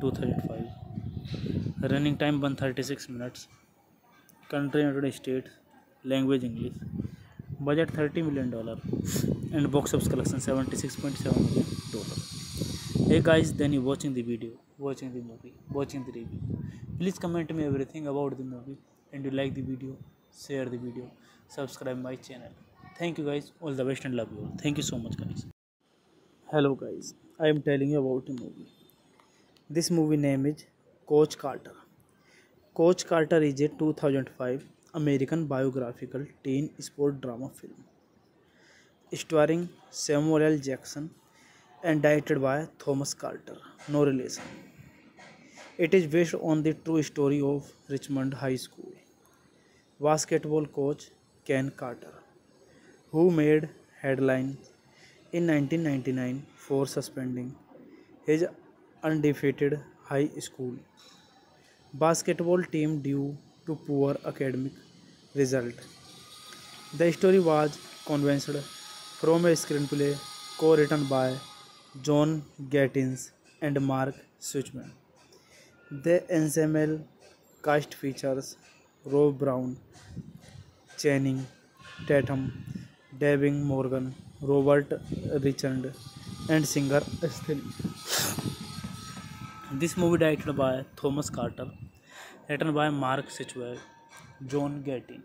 2005. Running time 136 minutes. Country United States. Language English. Budget $30 million and box office collection $76.7 million. Hey guys, then you watching the video, watching the movie, watching the review. Please comment me everything about the movie, and you like the video, share the video, subscribe my channel. Thank you guys, all the best and love you all. Thank you so much guys. Hello guys, I am telling you about a movie. This movie name is Coach Carter. Coach Carter is a 2005 American biographical teen sport drama film starring Samuel L. Jackson and directed by Thomas Carter, no relation. It is based on the true story of Richmond High School basketball coach Ken Carter, who made headline in 1999 for suspending his undefeated high school basketball team due to poor academic result. The story was conceived from a screenplay co-written by John Gattins and Mark Suchman. The ensemble cast features Rob Brown, Channing Tatum, Devin Morgan, Robert Richard, and singer Estelle. This movie directed by Thomas Carter, written by Mark Sitchwell, John Gattin,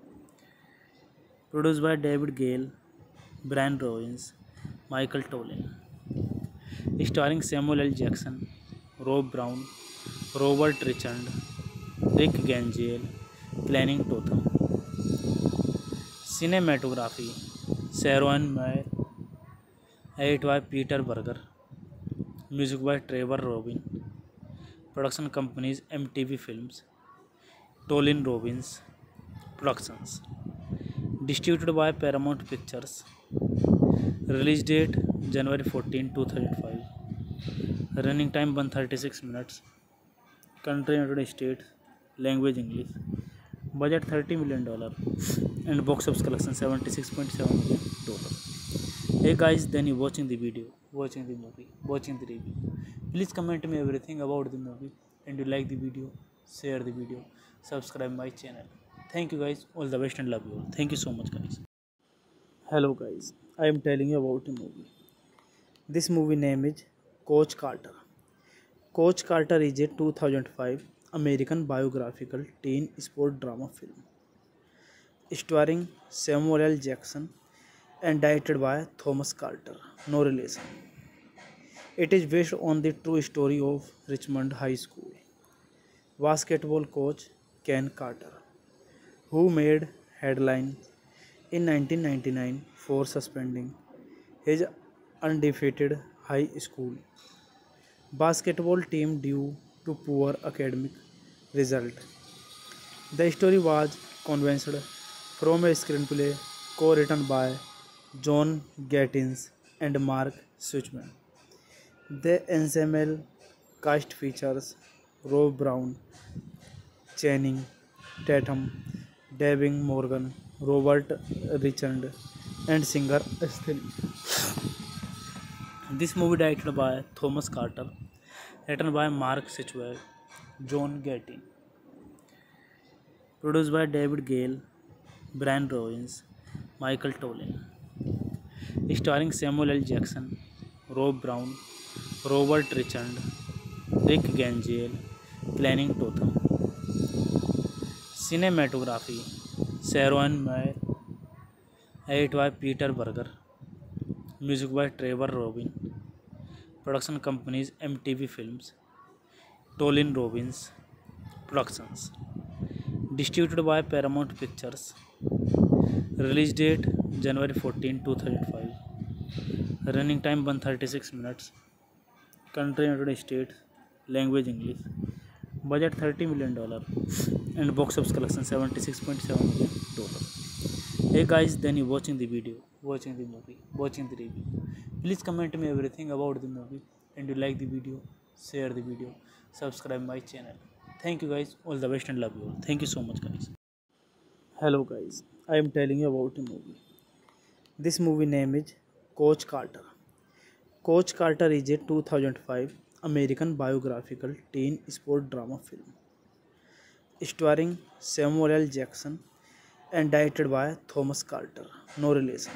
produced by David Gale, Brian Robbins, Michael Tollin, starring Samuel L. Jackson, Rob Brown, Robert Richard, Rick Gangiel, Channing Tatum. Cinematography: Sharon Mayer, edit by Peter Berger, music by Trevor Robin. Production companies MTV Films, Tollin Robbins Productions. Distributed by Paramount Pictures. Release date January 14, 2005. Running time 136 minutes. Country United States. Language English. Budget $30 million. And box office collection $76.7 million. Hey guys, then you watching the video, watching the movie, watching the review. Please comment me everything about the movie, and you like the video, share the video, subscribe my channel. Thank you guys, all the best and love you all. Thank you so much guys. Hello guys, I am telling you about a movie. This movie name is Coach Carter. Coach Carter is a 2005 American biographical teen sport drama film starring Samuel L. Jackson and directed by Thomas Carter. No relation. It is based on the true story of Richmond High School basketball coach Ken Carter, who made headlines in 1999 for suspending his undefeated high school basketball team due to poor academic result. The story was conceived from a screenplay co-written by John Gattins and Mark Suchman. The ensemble cast features Rob Brown, Channing Tatum, Devin Morgan, Robert Richard, and singer Estelle. This movie directed by Thomas Carter, written by Mark Sitchwell, John Gattin, produced by David Gale, Brian Robbins, Michael Tollin, starring Samuel L. Jackson, Rob Brown, Robert Richard, Rick Gangiel, Channing Tatum. Cinematography: Sharon Mayer, edit by Peter Berger, music by Trevor Robin. Production companies MTV Films, Tollin Robbins Productions. Distributed by Paramount Pictures. Release date January 14, 2005. Running time 136 minutes. Country United States. Language English. Budget $30 million. And box office collection $76.7 million. Hey guys, then you watching the video, watching the movie, watching the review. Please comment me everything about the movie, and you like the video, share the video, subscribe my channel. Thank you guys, all the best and love you all. Thank you so much guys. Hello guys, I am telling you about a movie. This movie name is Coach Carter. Coach Carter is a 2005 American biographical teen sport drama film starring Samuel L. Jackson and directed by Thomas Carter. No relation.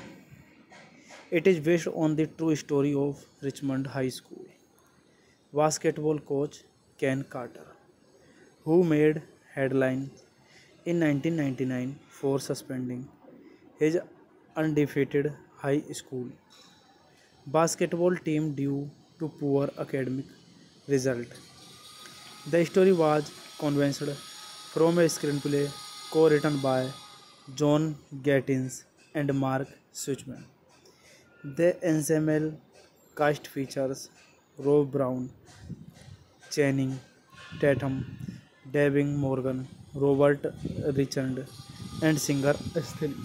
It is based on the true story of Richmond High School basketball coach Ken Carter, who made headlines in 1999 for suspending his undefeated high school basketball team due to poor academic result. The story was conceived from a screenplay co-written by John Gattins and Mark Suchman. The ensemble cast features Rob Brown, Channing Tatum, Devin Morgan, Robert Richard, and singer Estelle.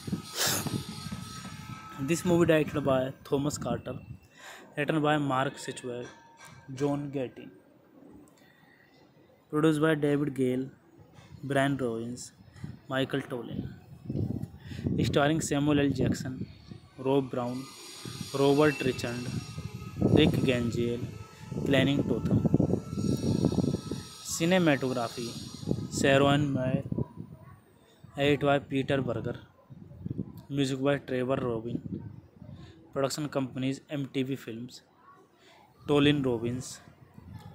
This movie directed by Thomas Carter, written by Mark Sitchwell, John Gattin, produced by David Gale, Brian Robbins, Michael Tollin, starring Samuel L. Jackson, Rob Brown, Robert Richard, Rick Gangiel, Channing Tatum. Cinematography: Sharon Mayer, edit by Peter Berger, music by Trevor Robin. Production companies MTV Films, Tollin Robbins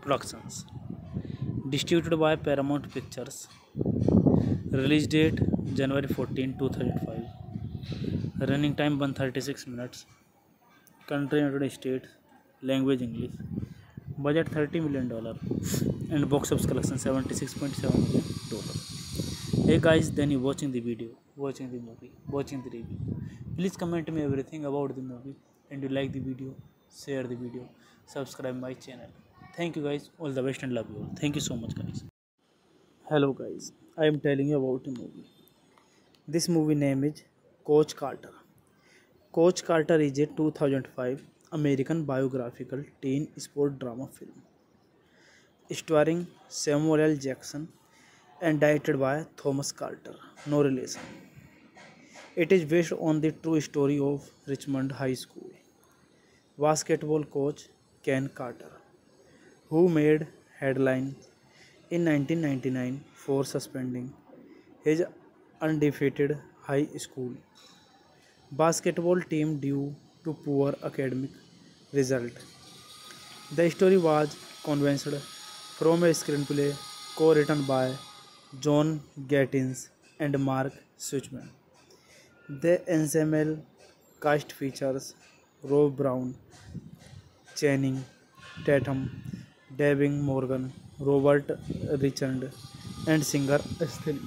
Productions. Distributed by Paramount Pictures. Release date January 14, 2005. Running time 136 minutes. Country United States. Language English. Budget $30 million. And box office collection $76.7 million. Hey guys, then you watching the video, watching the movie, watching the review. Please comment me everything about the movie, and you like the video, share the video, subscribe my channel. Thank you guys, all the best and love you all. Thank you so much guys. Hello guys, I am telling you about a movie. This movie name is Coach Carter. Coach Carter is a 2005 American biographical teen sport drama film starring Samuel L. Jackson and directed by Thomas Carter, no relation. It is based on the true story of Richmond High School basketball coach Ken Carter, who made headlines in 1999 for suspending his undefeated high school basketball team due to poor academic result. The story was conceived from a screenplay co-written by John Gattins and Mark Suchman. The ensemble cast features Rob Brown, Channing Tatum, Devin Morgan, Robert Richard, and singer Estelle.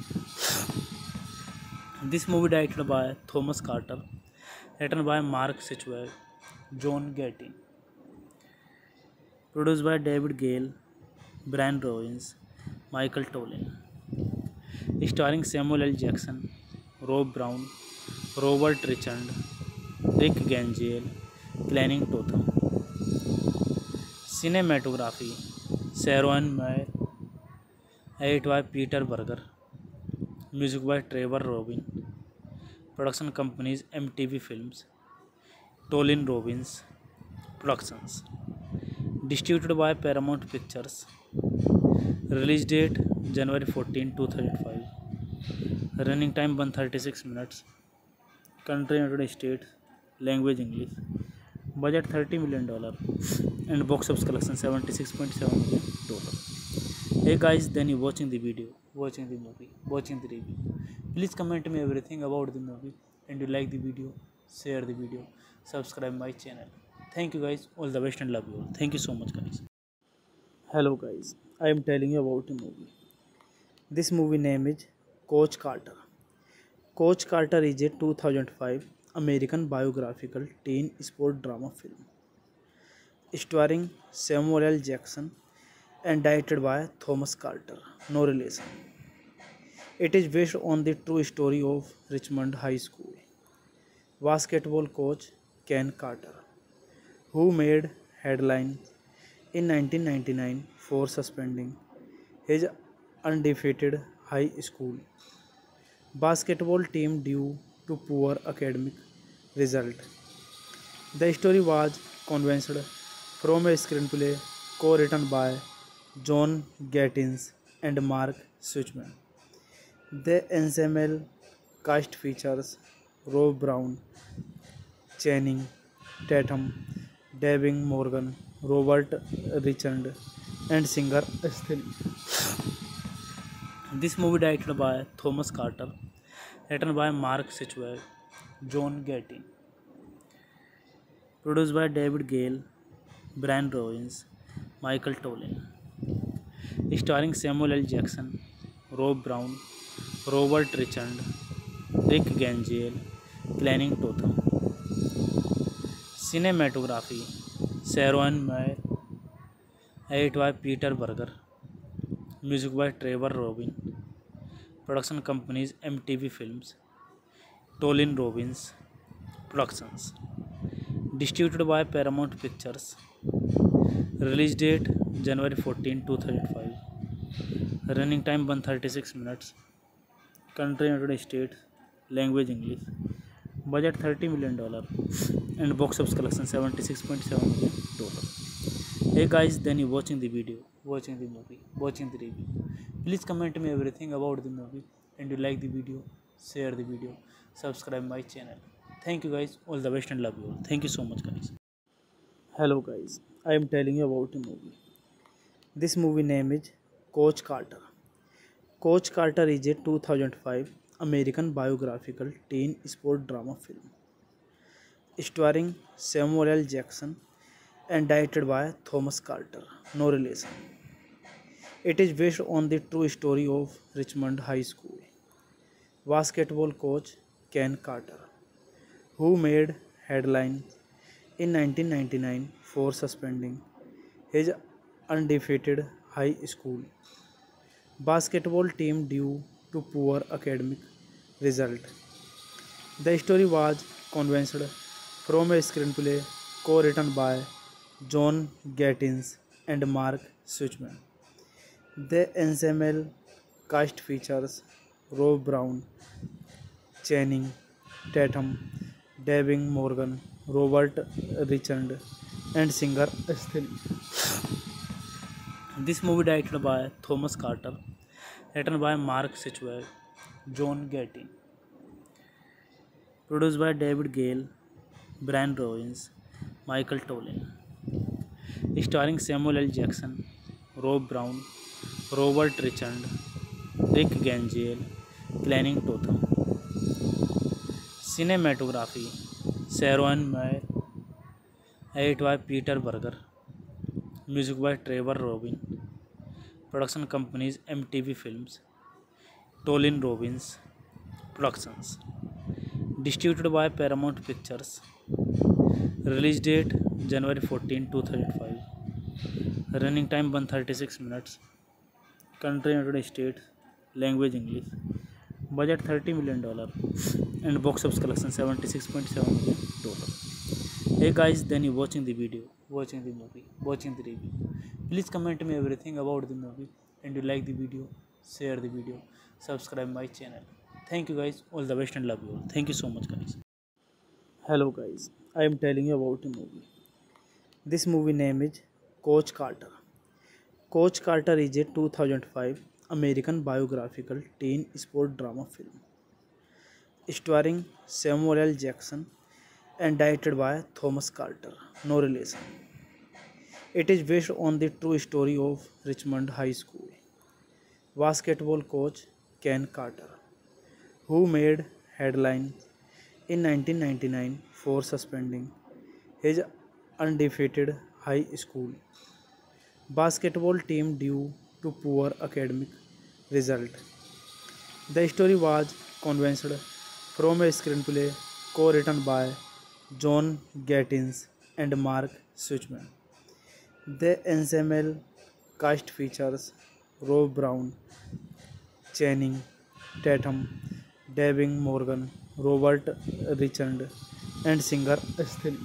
This movie directed by Thomas Carter, written by Mark Suchman, John Gattin, produced by David Gale, Brian Robbins, Michael Tollin, starring Samuel L. Jackson, Rob Brown, Robert Richard, Rick Gangel, Channing Tatum. Cinematography Sharon Mayer, edit by Peter Berger, music by Trevor Robin. Production companies MTV Films, Tollin Robbins Productions. Distributed by Paramount Pictures. Release date January 14, 2005. Running time 136 minutes. Country United States. Language English. Budget $30 million. And box office collection $76.7 million. Hey guys, then you watching the video, watching the movie, watching the review. Please comment me everything about the movie, and you like the video, share the video, subscribe my channel. Thank you guys, all the best and love you all. Thank you so much guys. Hello guys, I am telling you about a movie. This movie name is Coach Carter. Coach Carter is a 2005 American biographical teen sport drama film starring Samuel L. Jackson and directed by Thomas Carter, no relation. It is based on the true story of Richmond High School basketball coach Ken Carter, who made headlines in 1999 for suspending his undefeated high school basketball team due to poor academic result. The story was conceived from a screenplay co-written by John Gattins and Mark Suchman. The ensemble cast features Rob Brown, Channing Tatum, Devin Morgan, Robert Richard, and singer Estelle. This movie directed by Thomas Carter, written by Mark Suchman, John Gattin, produced by David Gale, Brian Robbins, Michael Tollin, starring Samuel L. Jackson, Rob Brown, Robert Richard, Rick Gangel, Channing Tatum. Cinematography Sharon Mayer, edit by Peter Berger, music by Trevor Robin. Production companies MTV Films, Tollin Robbins Productions. Distributed by Paramount Pictures. Release date January 14, 2005. Running time 136 minutes. Country United States. Language English. Budget $30 million. And box office collection $76.7 million. Hey guys, then you watching the video, watching the movie, watching the review. Please comment me everything about the movie, and you like the video, share the video, subscribe my channel. Thank you guys, all the best and love you all. Thank you so much guys. Hello guys, I am telling you about a movie. This movie name is Coach Carter. Coach Carter is a 2005 American biographical teen sport drama film starring Samuel L. Jackson and directed by Thomas Carter. No relation. It is based on the true story of Richmond High School basketball coach Ken Carter, who made headlines in 1999 for suspending his undefeated high school basketball team due to poor academic result. The story was conceived from a screenplay co-written by John Gattins and Mark Suchman. The ensemble cast features Rob Brown, Channing Tatum, Devin Morgan, Robert Richard, and singer Estelle. This movie directed by Thomas Carter, written by Mark Sitchwell, John Gattin, produced by David Gale, Brian Robbins, Michael Tollin, starring Samuel L. Jackson, Rob Brown, Robert Richard, Rick Gangiel, Channing Tatum. Cinematography: Sharon Mayer, edit by Peter Berger, music by Trevor Robin. Production companies MTV Films, Tollin Robbins Productions. Distributed by Paramount Pictures. Release date January 14, 2005. Running time 136 minutes. Country United States. Language English. Budget $30 million. And box office collection $76.7 million. Hey guys, then you watching the video, watching the movie, watching the review. Please comment me everything about the movie, and you like the video, share the video, subscribe my channel. Thank you guys, all the best and love you all. Thank you so much guys. Hello guys, I am telling you about a movie. This movie name is Coach Carter. Coach Carter is a 2005 American biographical teen sport drama film starring Samuel L. Jackson and directed by Thomas Carter. No relation. It is based on the true story of Richmond High School basketball coach Ken Carter, who made headlines in 1999 for suspending his undefeated high school. Basketball team due to poor academic result. The story was conceived from a screenplay co-written by John Gattins and Mark Suchman. The ensemble cast features Rob Brown, Channing Tatum, Devin Morgan, Robert Richard, and singer Estelle.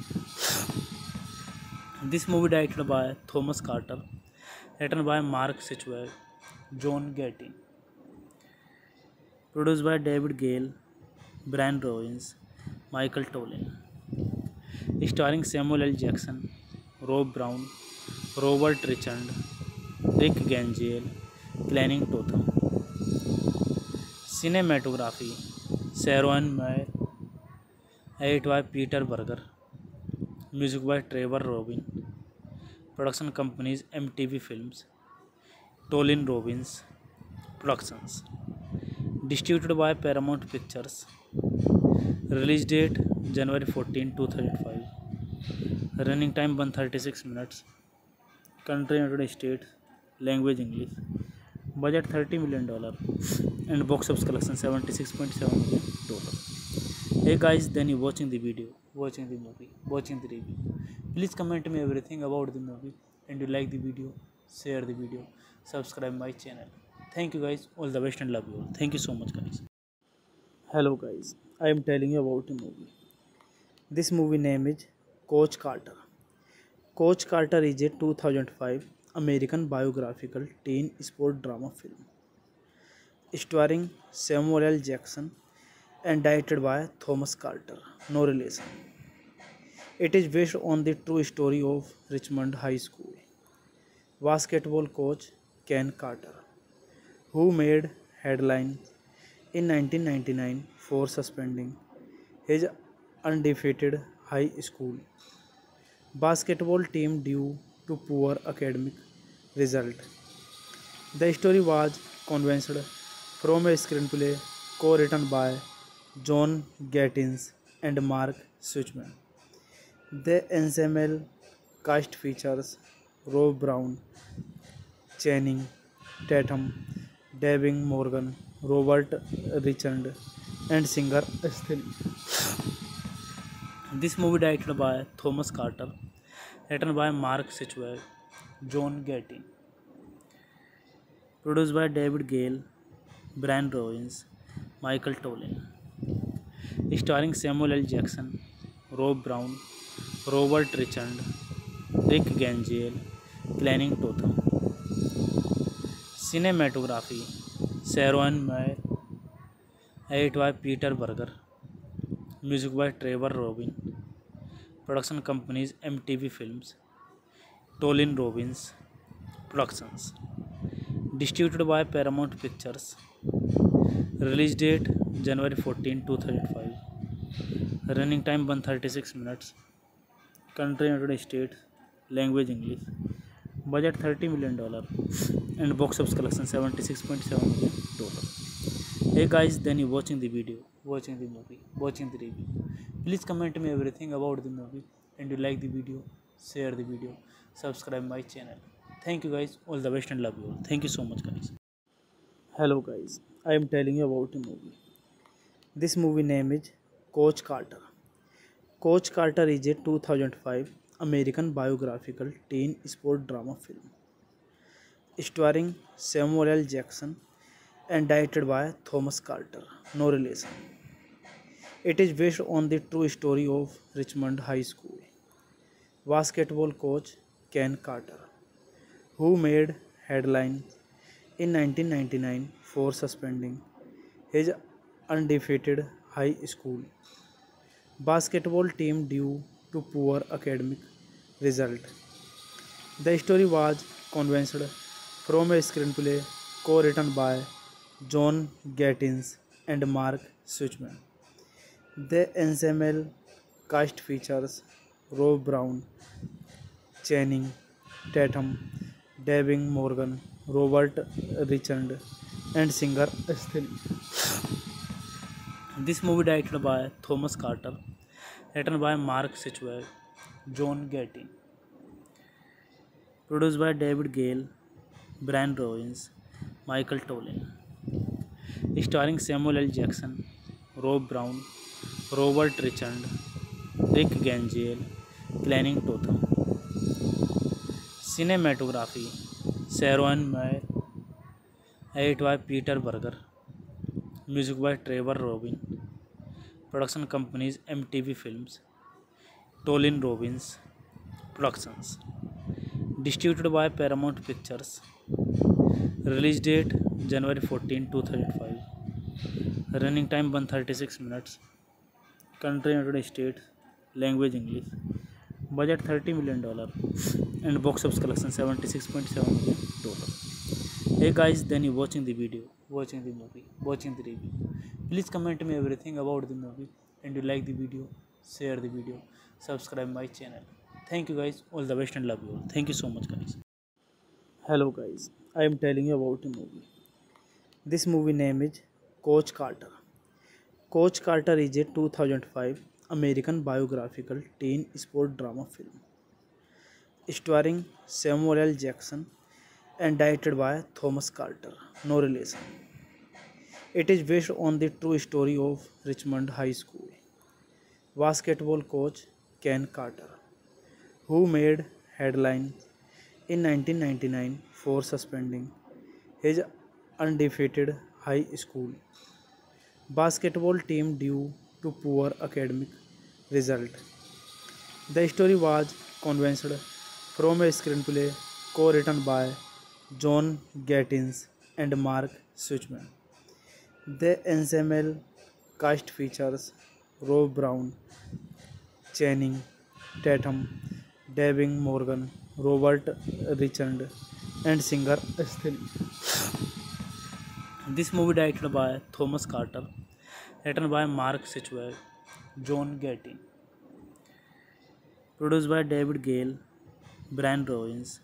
This movie directed by Thomas Carter, written by Mark Sitchwell, John Gattin, produced by David Gale, Brian Robbins, Michael Tollin, starring Samuel L. Jackson, Rob Brown, Robert Richard, Rick Gangiel, Channing Tatum. Cinematography: Sharon Mayer, edit by Peter Berger, music by Trevor Robin. Production companies MTV Films, Tollin Robbins Productions. Distributed by Paramount Pictures. Release date January 14, 2005. Running time 136 minutes. Country United States. Language English. Budget $30 million. And box office collection $76.7 million. Hey guys, then you watching the video, watching the movie, watching the review. Please comment me everything about the movie, and you like the video, share the video, subscribe my channel. Thank you guys, all the best and love you all. Thank you so much guys. Hello guys, I am telling you about a movie. This movie name is Coach Carter. Coach Carter is a 2005 American biographical teen sport drama film starring Samuel L. Jackson and directed by Thomas Carter. No relation. It is based on the true story of Richmond High School basketball coach Ken Carter, who made headlines in 1999 for suspending his undefeated high school basketball team due to poor academic result. The story was conceived from a screenplay co-written by John Gattins and Mark Suchman. The ensemble cast features Rob Brown, Channing Tatum, Devin Morgan, Robert Richard, and singer Estelle. This movie directed by Thomas Carter, written by Mark Sitchwell, John Gattin, produced by David Gale, Brian Robbins, Michael Tollin, starring Samuel L. Jackson, Rob Brown, Robert Richard, Rick Gangiel, Channing Tatum. Cinematography: Sharon Mayer, edit by Peter Berger, music by Trevor Robin. Production companies MTV Films, Tollin Robbins Productions. Distributed by Paramount Pictures. Release date January 14, 2005. Running time 136 minutes. Country United States. Language English. Budget $30 million. And box office collection $76.7 million. Hey guys, then you watching the video, watching the movie, watching the review. Please comment me everything about the movie, and you like the video, share the video, subscribe my channel. Thank you guys, all the best and love you all. Thank you so much guys. Hello guys, I am telling you about a movie. This movie name is Coach Carter. Coach Carter is a 2005 American biographical teen sport drama film starring Samuel L. Jackson and directed by Thomas Carter, no relation. It is based on the true story of Richmond High School basketball coach Ken Carter, who made headlines in 1999 for suspending his undefeated high school basketball team due to poor academic result. The story was conceived from a screenplay co-written by John Gattins and Mark Suchman. The ensemble cast features Rob Brown, Channing Tatum, Devin Morgan, Robert Richard, and singer Estelle. This movie directed by Thomas Carter, written by Mark Sitchwell, John Gattin, produced by David Gale, Brian Robbins, Michael Tollin, starring Samuel L. Jackson, Rob Brown, Robert Richard, Rick Gangiel, Channing Tatum. Cinematography: Sharon Mayer, edit by Peter Berger, music by Trevor Robin. Production companies MTV Films, Tollin Robbins Productions. Distributed by Paramount Pictures. Release date January 14, 2005. Running time 136 minutes. Country United States. Language English. Budget $30 million. And box office collection $76.7 million. Hey guys, then you watching the video, watching the movie, watching the review. Please comment me everything about the movie, and you like the video, share the video, subscribe my channel. Thank you guys, all the best and love you all. Thank you so much guys. Hello guys, I am telling you about a movie. This movie name is Coach Carter. Coach Carter is a 2005 American biographical teen sport drama film starring Samuel L. Jackson and directed by Thomas Carter, no relation. It is based on the true story of Richmond High School basketball coach Ken Carter, who made headlines in 1999 for suspending his undefeated high school basketball team due to poor academic result. The story was conceived from a screenplay co-written by John Gattins and Mark Suchman. The ensemble cast features Rob Brown, Channing Tatum, Devin Morgan, Robert Richard, and singer Estelle. This movie directed by Thomas Carter, written by Mark Sitchwell, John Gattin, produced by David Gale, Brian Robbins,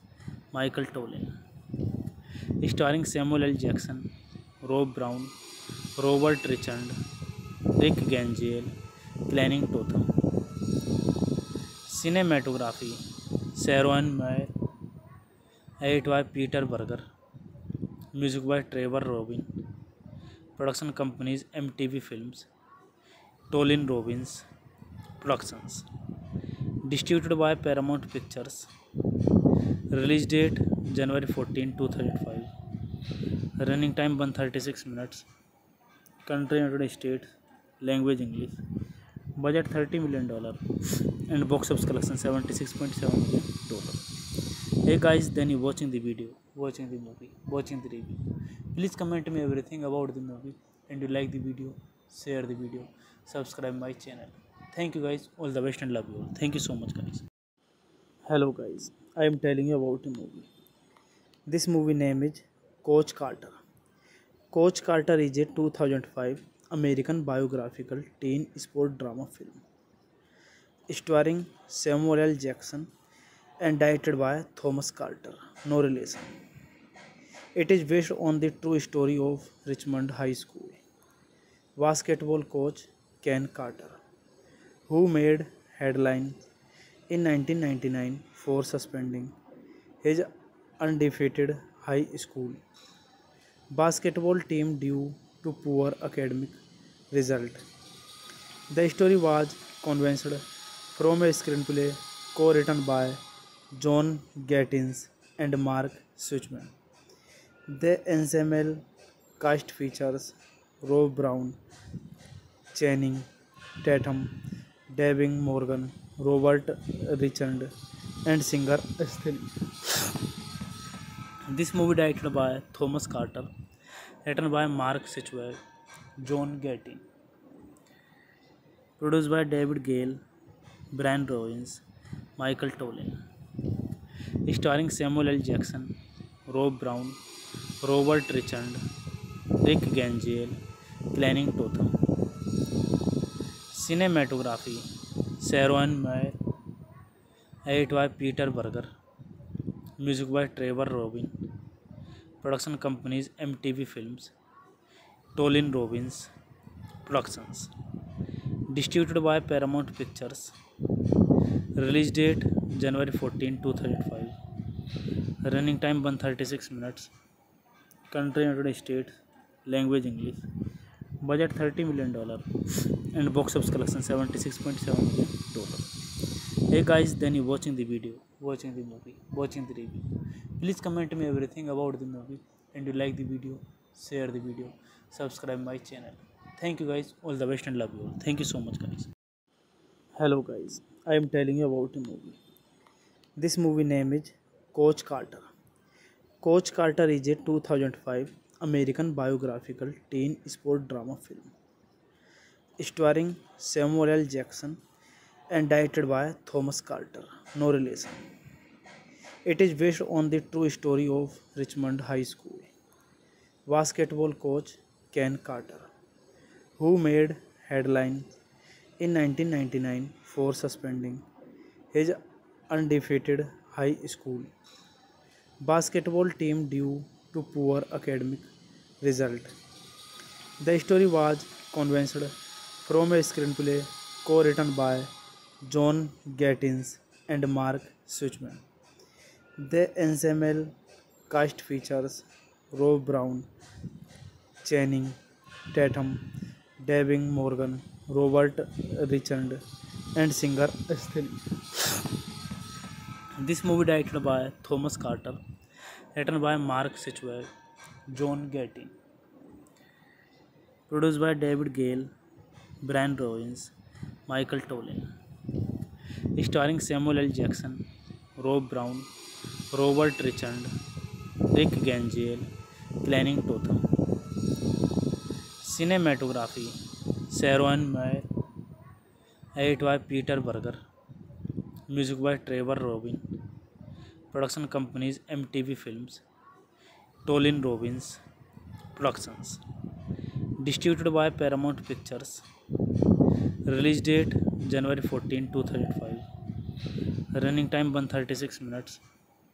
Michael Tollin, starring Samuel L. Jackson, Rob Brown, Robert Richard, Rick Gangiel, Channing Tatum. Cinematography: Sharon Mayer, edit by Peter Berger, music by Trevor Robin. Production companies: MTV Films, Tollin Robbins Productions. Distributed by Paramount Pictures. Release date January 14, 2005. Running time 136 minutes. Country United States. Language English. Budget $30 million and box office collection $76.7 million. Hey guys, then you watching the video, watching the movie, watching the review. Please comment me everything about the movie, and you like the video, share the video, subscribe my channel. Thank you guys, all the best and love you all. Thank you so much guys. Hello guys, I am telling you about a movie. This movie name is Coach Carter. Coach Carter is a 2005 American biographical teen sport drama film starring Samuel L. Jackson and directed by Thomas Carter, no relation. It is based on the true story of Richmond High School basketball coach Ken Carter, who made headlines in 1999 for suspending his undefeated high school basketball team due to poor academic result. The story was conceived from a screenplay co-written by John Gattins and Mark Suchman. The ensemble cast features Rob Brown, Channing Tatum, Devin Morgan, Robert Richard, and singer Estelle. This movie directed by Thomas Carter, written by Mark Suchman, John Gattin, produced by David Gale, Brian Robbins, Michael Tollin, starring Samuel L. Jackson, Rob Brown, Robert Richard, Rick Gangiel, Channing Tatum. Cinematography: Sharon Mayer, edit by Peter Berger, music by Trevor Robin. Production companies: MTV Films, Tollin Robbins Productions. Distributed by Paramount Pictures. Release date January 14, 2005. Running time 136 minutes. Country United States. Language English. Budget $30 million and box office collection $76.7 million. Hey guys, then you watching the video, watching the movie, watching the review. Please comment me everything about the movie, and you like the video, share the video, subscribe my channel. Thank you guys, all the best and love you all. Thank you so much guys. Hello guys, I am telling you about a movie. This movie name is Coach Carter. Coach Carter is a 2005 American biographical teen sport drama film starring Samuel L. Jackson and directed by Thomas Carter, no relation. It is based on the true story of Richmond High School basketball coach Ken Carter, who made headlines in 1999 for suspending his undefeated high school basketball team due to poor academic result. The story was conceived from a screenplay co-written by John Gattins and Mark Suchman. The ensemble cast features Rob Brown, Channing Tatum, Devin Morgan, Robert Richard, and singer Estelle. This movie directed by Thomas Carter, written by Mark Suchman, John Gattin, produced by David Gale, Brian Robbins, Michael Tollin, starring Samuel L. Jackson, Rob Brown, Robert Richard, Rick Gangiel, Channing Tatum. Cinematography: Sharon Mayer, edit by Peter Berger, music by Trevor Robin. Production companies: MTV Films, Tollin Robbins Productions. Distributed by Paramount Pictures. Release date January 14, 2005. Running time 136 minutes.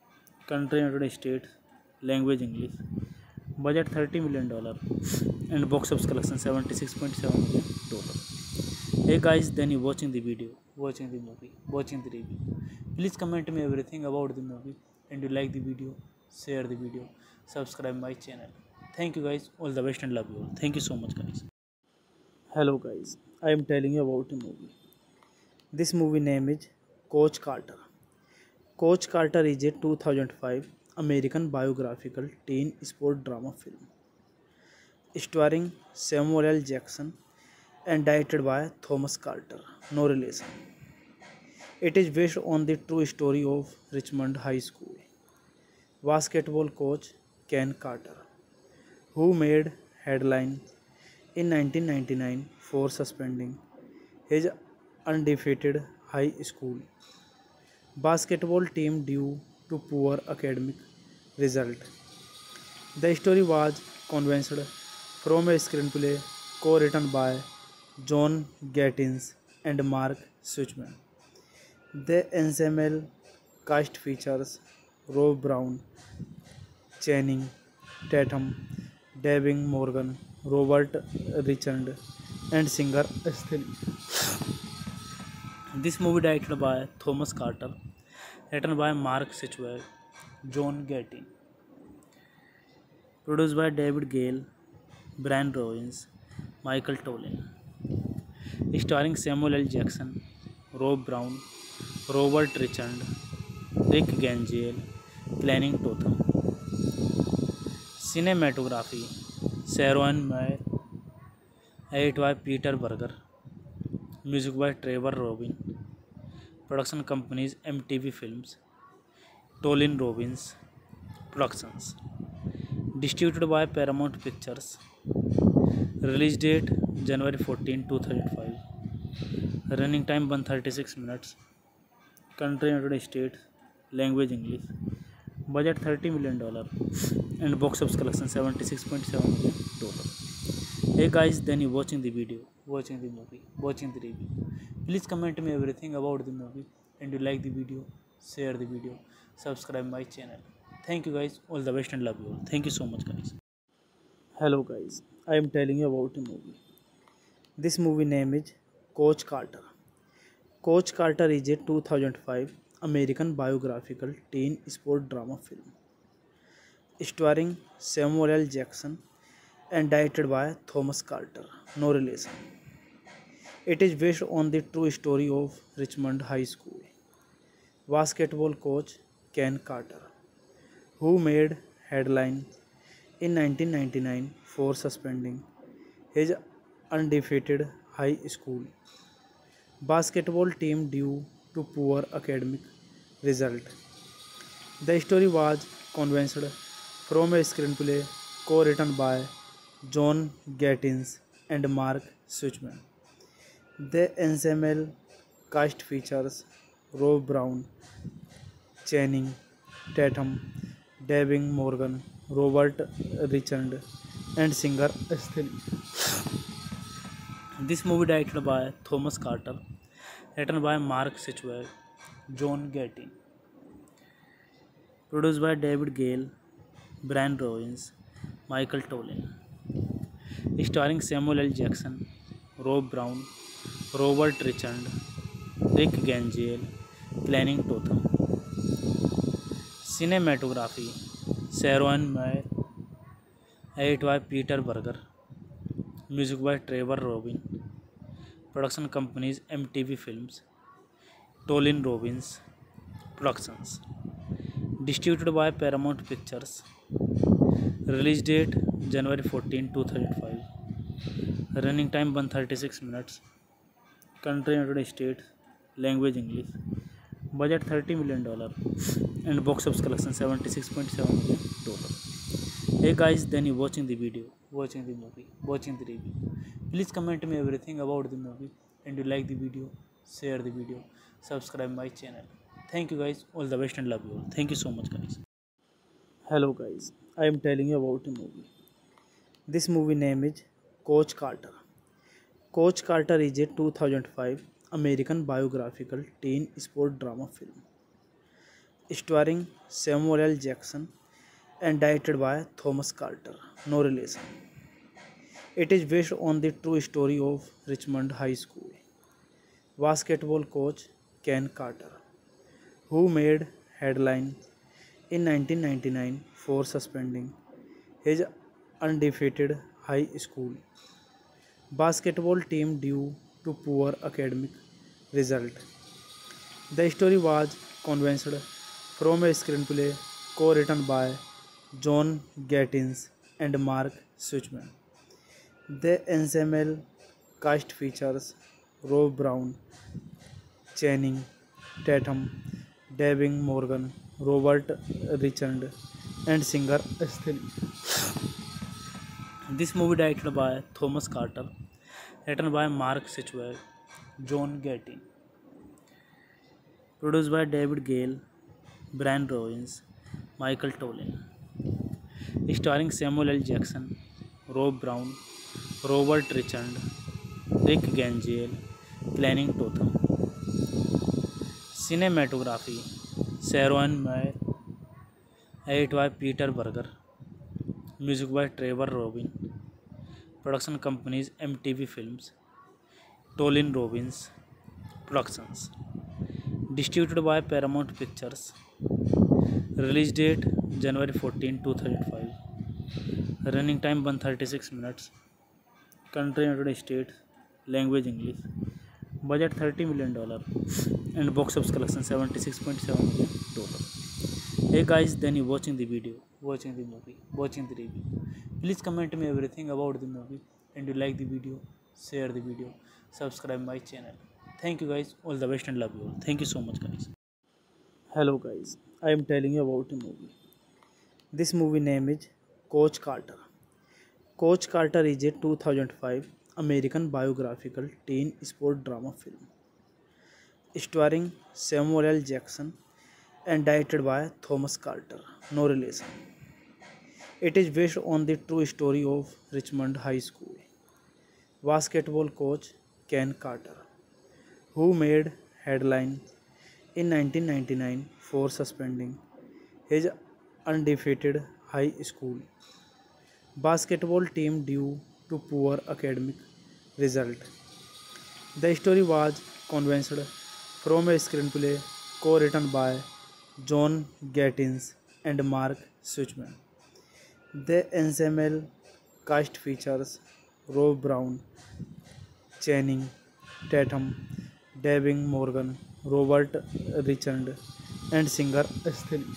country United States, language English, budget $30 million, and box office collection $76.7 million. Hey guys, then you watching the video, watching the movie, watching the review. Please comment me everything about the movie, and you like the video, share the video, subscribe my channel. Thank you guys, all the best and love you all. Thank you so much guys. Hello guys, I am telling you about a movie. This movie name is Coach Carter. Coach Carter is a 2005 American biographical teen sport drama film starring Samuel L. Jackson and directed by Thomas Carter. No relation. It is based on the true story of Richmond High School basketball coach Ken Carter, who made headlines in 1999 for suspending his undefeated high school basketball team due to poor academic result. The story was conceived from a screenplay co-written by John Gattins and Mark Suchman. The ensemble cast features Rob Brown, Channing Tatum, Devin Morgan, Robert Richard, and singer Estelle. This movie directed by Thomas Carter, written by Mark Suchman, John Gattin, produced by David Gale, Brian Robbins, Michael Tollin, starring Samuel L. Jackson, Rob Brown, Robert Richard, Rick Gangiel, Channing Tatum. Cinematography: Sharon Mayer, edited by Peter Berger, music by Trevor Robin. Production companies MTV Films, Tollin Robbins Productions. Distributed by Paramount Pictures. Release date January 14, 2005. Running time 136 minutes. Country United States. Language English. Budget $30 million, and box office collection $76.7 million. Hey guys, then you watching the video, watching the movie, watching the review. Please comment me everything about the movie, and you like the video, share the video, subscribe my channel. Thank you guys, all the best and love you all. Thank you so much guys. Hello guys, I am telling you about a movie. This movie name is Coach Carter. Coach Carter is a 2005 American biographical teen sport drama film starring Samuel L. Jackson and directed by Thomas Carter. No relation. It is based on the true story of Richmond High School basketball coach Ken Carter, who made headlines in 1999 for suspending his undefeated high school basketball team due to poor academic result. The story was conceived from a screenplay co-written by John Gattins and Mark Suchman. The ensemble cast features Rob Brown, Channing Tatum, Devin Morgan, Robert Richard, and singer Estelle. This movie directed by Thomas Carter, written by Mark Suchman, John Gattin, produced by David Gale, Brian Robbins, Michael Tollin, starring Samuel L. Jackson, Rob Brown, Robert Richard, Rick Gangiel, Channing Tatum. Cinematography: Sharon Mayer, edited by Peter Berger, music by Trevor Robin. Production companies MTV Films, Tollin Robbins Productions. Distributed by Paramount Pictures. Release date January 14, 2005. Running time 136 minutes. Country United States. Language English. Budget $30 million, and box office collection $76.7 million. Hey guys, then you watching the video, watching the movie, watching the review. Please comment me everything about the movie, and you like the video, share the video, subscribe my channel. Thank you guys, all the best and love you all. Thank you so much guys. Hello guys, I am telling you about a movie. This movie name is Coach Carter. Coach Carter is a 2005 American biographical teen sport drama film starring Samuel L. Jackson and directed by Thomas Carter. No relation. It is based on the true story of Richmond High School basketball coach Ken Carter, who made headlines in 1999 for suspending his undefeated high school basketball team due to poor academic result. The story was conceived from a screenplay co-written by John Gattins and Mark Suchman. The ensemble cast features Rob Brown, Channing Tatum, Devin Morgan, Robert Richard, and singer Estelle. This movie directed by Thomas Carter, written by Mark Suchman, John Gattin, produced by David Gale, Brian Robbins, Michael Tollin, starring Samuel L. Jackson, Rob Brown, Robert Richard, Rick Gangiel, Channing Tatum. Cinematography: Sharon Mayer, edited by Peter Berger, music by Trevor Robin. Production companies MTV Films, Tollin Robbins Productions. Distributed by Paramount Pictures. Release date January 14, 2005. Running time 136 minutes. Country United States. Language English. Budget $30 million and box office collection $76.7 million. Hey guys, then you watching the video, watching the movie, watching the review. Please comment me everything about the movie, and you like the video, share the video, subscribe my channel. Thank you guys, all the best and love you all. Thank you so much guys. Hello guys, I am telling you about a movie. This movie name is Coach Carter. Coach Carter is a 2005 American biographical teen sport drama film starring Samuel L. Jackson and directed by Thomas Carter. No relation. It is based on the true story of Richmond High School basketball coach Ken Carter, who made headlines in 1999 for suspending his undefeated high school basketball team due to poor academic result. The story was conceived from a screenplay co-written by John Gattins and Mark Suchman. The ensemble cast features Rob Brown, Channing Tatum, Devin Morgan, Robert Richard, and singer Estelle.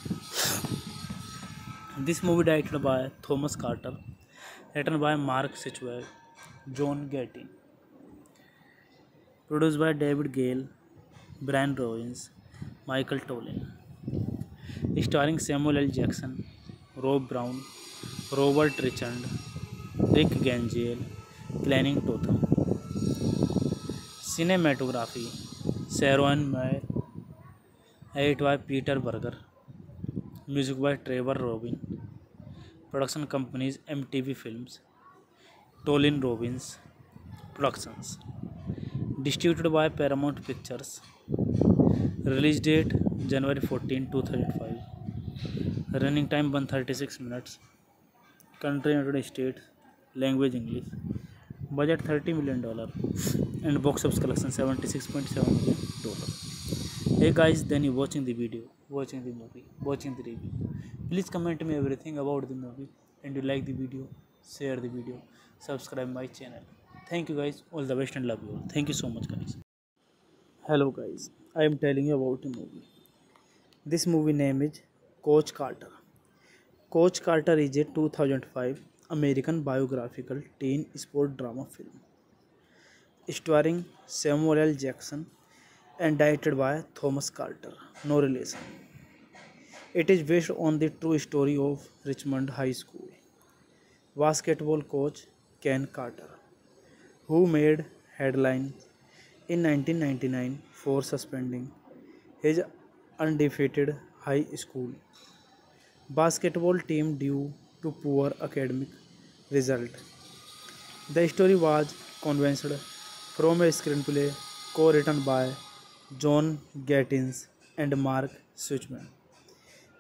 This movie directed by Thomas Carter, written by Mark Suchman, John Gattin, produced by David Gale, Brian Robbins, Michael Tollin, starring Samuel L. Jackson, Rob Brown, Robert Richard, Rick Gangiel, Channing Tatum. Cinematography: Sharon Mayer, edited by Peter Berger, music by Trevor Robin. Production companies MTV Films, Tollin Robbins Productions. Distributed by Paramount Pictures. Release date January 14, 2005. Running time 136 minutes. Country United States. Language English. Budget $30 million and box office collection $76.7 million. Hey guys, then you watching the video, watching the movie, watching the review. Please comment me everything about the movie, and you like the video, share the video, subscribe my channel. Thank you guys, all the best and love you all. Thank you so much guys. Hello guys, I am telling you about a movie. This movie name is Coach Carter. Coach Carter is a 2005 American biographical teen sport drama film starring Samuel L. Jackson and directed by Thomas Carter. No relation. It is based on the true story of Richmond High School basketball coach Ken Carter, who made headlines in 1999 for suspending his undefeated high school basketball team due to poor academic result. The story was conceived from a screenplay co-written by John Gattins and Mark Suchman.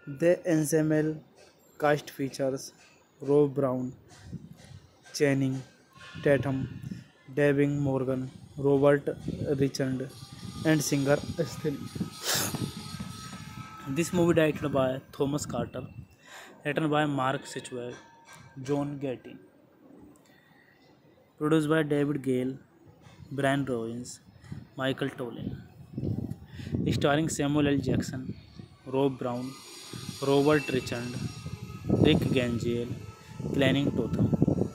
The ensemble cast features Rob Brown, Channing Tatum, Devin Morgan, Robert Richard, and singer Estelle. This movie directed by Thomas Carter, written by Mark Sitchwell, John Gattin, produced by David Gale, Brian Robbins, Michael Tollin, starring Samuel L. Jackson, Rob Brown, Robert Richard, Rick Gangiel, Channing Tatum.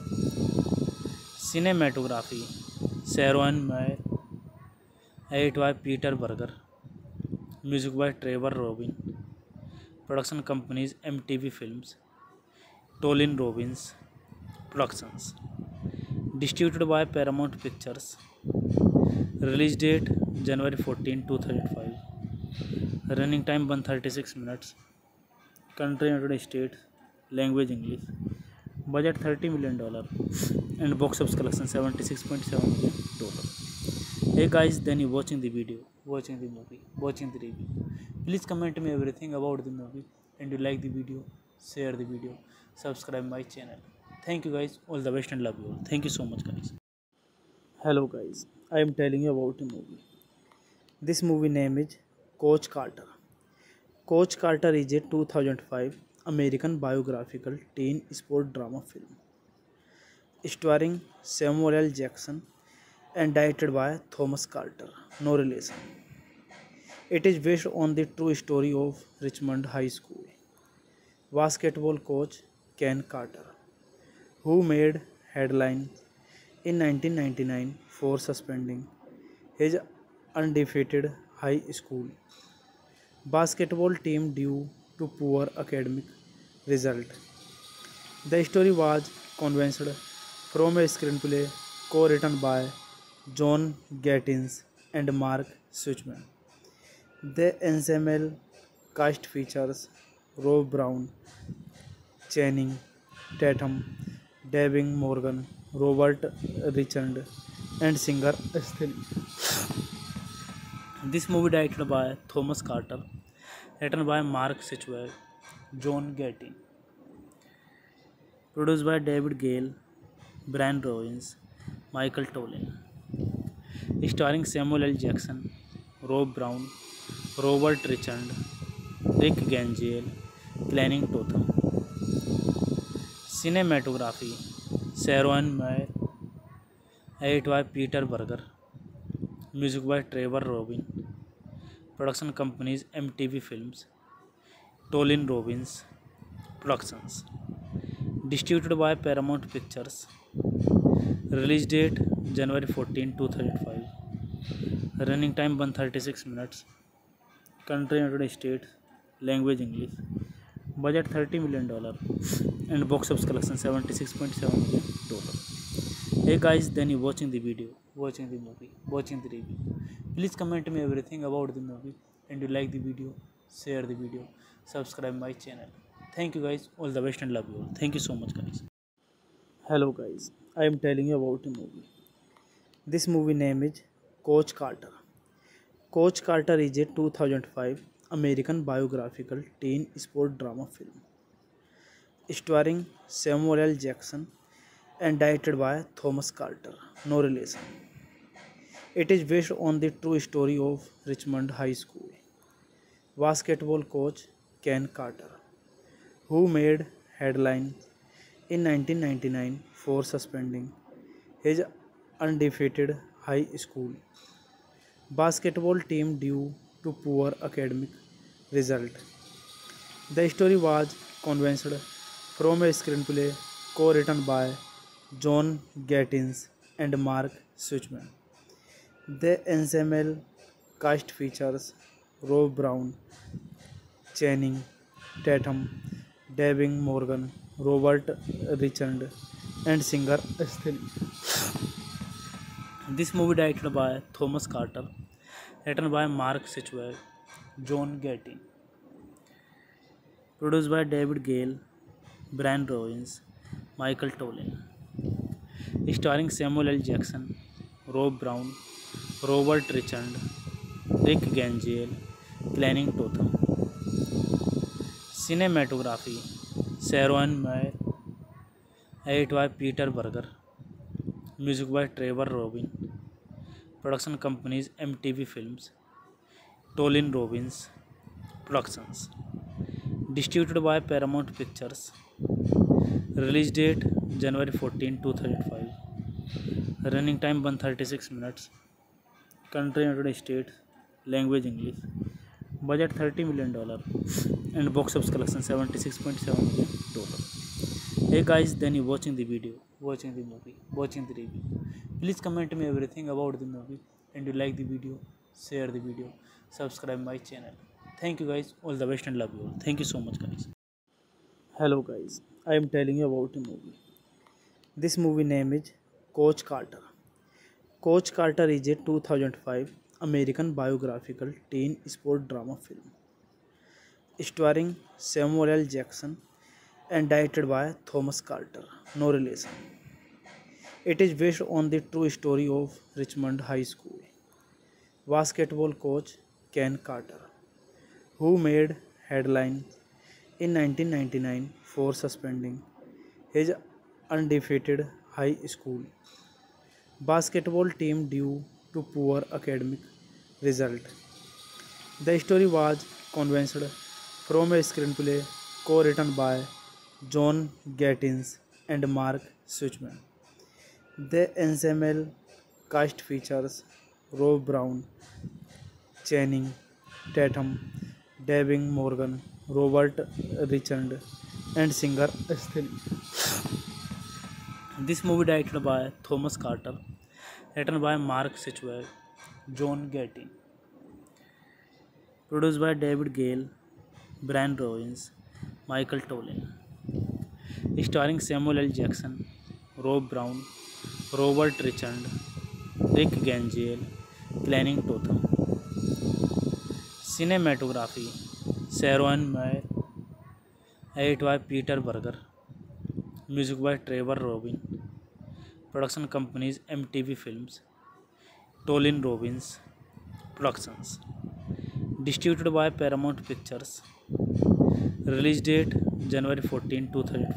Cinematography: Sharon Mayer, edit by Peter Berger, music by Trevor Robin, production companies MTV Films, Tollin Robbins Productions, distributed by Paramount Pictures, release date January 14, 2005, running time 136 minutes, country United States, language English, budget $30 million, and box office collection $76.7 million. Hey guys, then you watching the video, watching the movie, watching the review. Please comment me everything about the movie, and you like the video, share the video, subscribe my channel. Thank you guys, all the best and love you all. Thank you so much guys. Hello guys, I am telling you about a movie. This movie name is Coach Carter. Coach Carter is a 2005 American biographical teen sport drama film starring Samuel L. Jackson and directed by Thomas Carter. No relation. It is based on the true story of Richmond High School basketball coach Ken Carter, who made headlines in 1999 for suspending his undefeated high school basketball team due to poor academic result. The story was conceived from a screenplay co-written by John Gattins and Mark Suchman. The ensemble cast features Rob Brown, Channing Tatum, Devin Morgan, Robert Richard, and singer Estelle. This movie directed by Thomas Carter, written by Mark Sitchwell, John Gattin, produced by David Gale, Brian Robbins, Michael Tollin, starring Samuel L. Jackson, Rob Brown, Robert Richard, Rick Gangiel, Channing Tatum. Cinematography: Sharon Mayer, edit by Peter Berger, music by Trevor Robin, production companies MTV Films, Tollin Robbins Productions, distributed by Paramount Pictures, release date January 14, 2005, running time 136 minutes, country United States, language English, budget $30 million, and box office collection $76.7 million. Hey guys, then you watching the video, watching the movie, watching the review. Please comment me everything about the movie, and you like the video, share the video, subscribe my channel. Thank you guys, all the best and love you all. Thank you so much guys. Hello guys, I am telling you about a movie. This movie name is Coach Carter. Coach Carter is a 2005 American biographical teen sport drama film starring Samuel L. Jackson and directed by Thomas Carter. No relation. It is based on the true story of Richmond High School basketball coach Ken Carter, who made headlines in 1999 for suspending his undefeated high school basketball team due to poor academic result. The story was conceived from a screenplay co-written by John Gattins and Mark Suchman. The ensemble cast features Rob Brown, Channing Tatum, Devin Morgan, Robert Richard, and singer Estelle. This movie directed by Thomas Carter, written by Mark Sitchwell, John Gattin, produced by David Gale, Brian Robbins, Michael Tollin, starring Samuel L. Jackson, Rob Brown, Robert Richard, Rick Gangiel, Channing Tatum. Cinematography Sharon Mayer. Edit by Peter Berger. Music by Trevor Robin. Production companies MTV Films. Tolin Robbins Productions. Distributed by Paramount Pictures. Release date January 14, 2005. Running time 136 minutes. Country United States. Language English. Budget $30 million. And box office collection $76.7 million. Hey guys, then you watching the video, watching the movie, watching the review. Please comment me everything about the movie, and you like the video, share the video, subscribe my channel. Thank you guys, all the best and love you all. Thank you so much guys. Hello guys, I am telling you about a movie. This movie name is Coach Carter. Coach Carter is a 2005 American biographical teen sport drama film starring Samuel L. Jackson and directed by Thomas Carter, no relation. It is based on the true story of Richmond High School basketball coach Ken Carter, who made headlines in 1999 for suspending his undefeated high school basketball team due to poor academic result. The story was conceived from a screenplay co-written by John Gattins and Mark Suchman. The ensemble cast features Rob Brown, Channing Tatum, Devin Morgan, Robert Richard, and singer Estelle. This movie directed by Thomas Carter, written by Mark Suchman, John Gattin, produced by David Gale, Brian Robbins, Michael Tollin, starring Samuel L. Jackson, Rob Brown, Robert Richard, Rick Gangel, Channing Tatum. Cinematography Sharon Mayer. Edit by Peter Berger. Music by Trevor Robin. Production companies MTV Films. Tolin Robbins Productions. Distributed by Paramount Pictures. Release date January 14,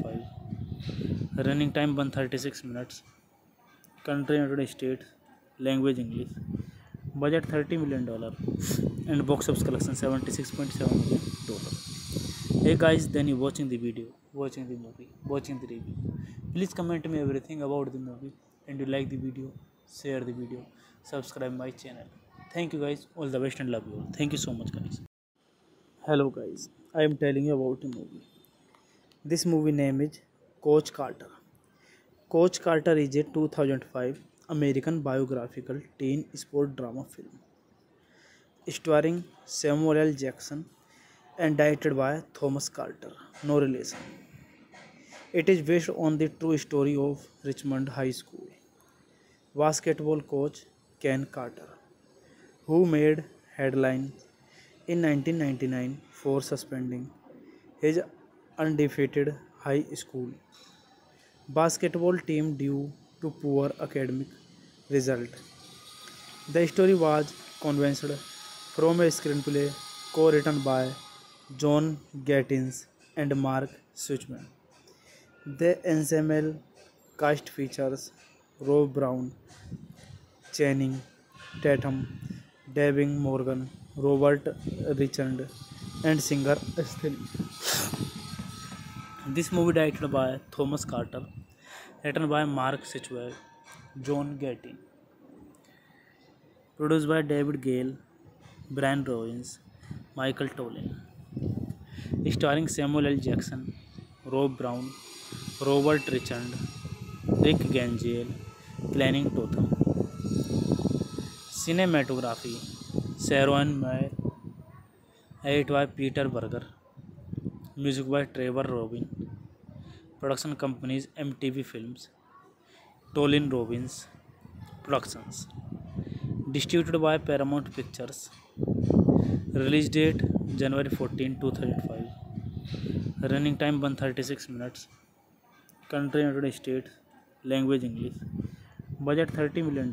2005. Running time 136 minutes. Country United States. Language English. Budget $30 million. And box office collection $76.7 million. Hey guys, then you watching the video, watching the movie, watching the review. Please comment me everything about the movie, and you like the video, share the video, subscribe my channel. Thank you guys, all the best and love you all. Thank you so much guys. Hello guys, I am telling you about a movie. This movie name is Coach Carter. Coach Carter is a 2005 American biographical teen sport drama film starring Samuel L. Jackson and directed by Thomas Carter, no relation. It is based on the true story of Richmond High School basketball coach Ken Carter, who made headlines in 1999 for suspending his undefeated high school basketball team due to poor academic result. The story was conceived from a screenplay co-written by John Gattins and Mark Suchman. The ensemble cast features Rob Brown, Channing Tatum, Devin Morgan, Robert Richard, and singer Estelle. This movie directed by Thomas Carter, written by Mark Suchman, John Gattin, produced by David Gale, Brian Robbins, Michael Tollin, starring Samuel L. Jackson, Rob Brown, Robert Richard, Rick Gangel, Channing Tatum. Cinematography Sharon Mayer. Edit by Peter Berger. Music by Trevor Robin. Production companies MTV Films. Tolin Robbins Productions. Distributed by Paramount Pictures. Release date January 14, 2005. Running time 136 minutes. Country United States. Language English. Budget $30 million.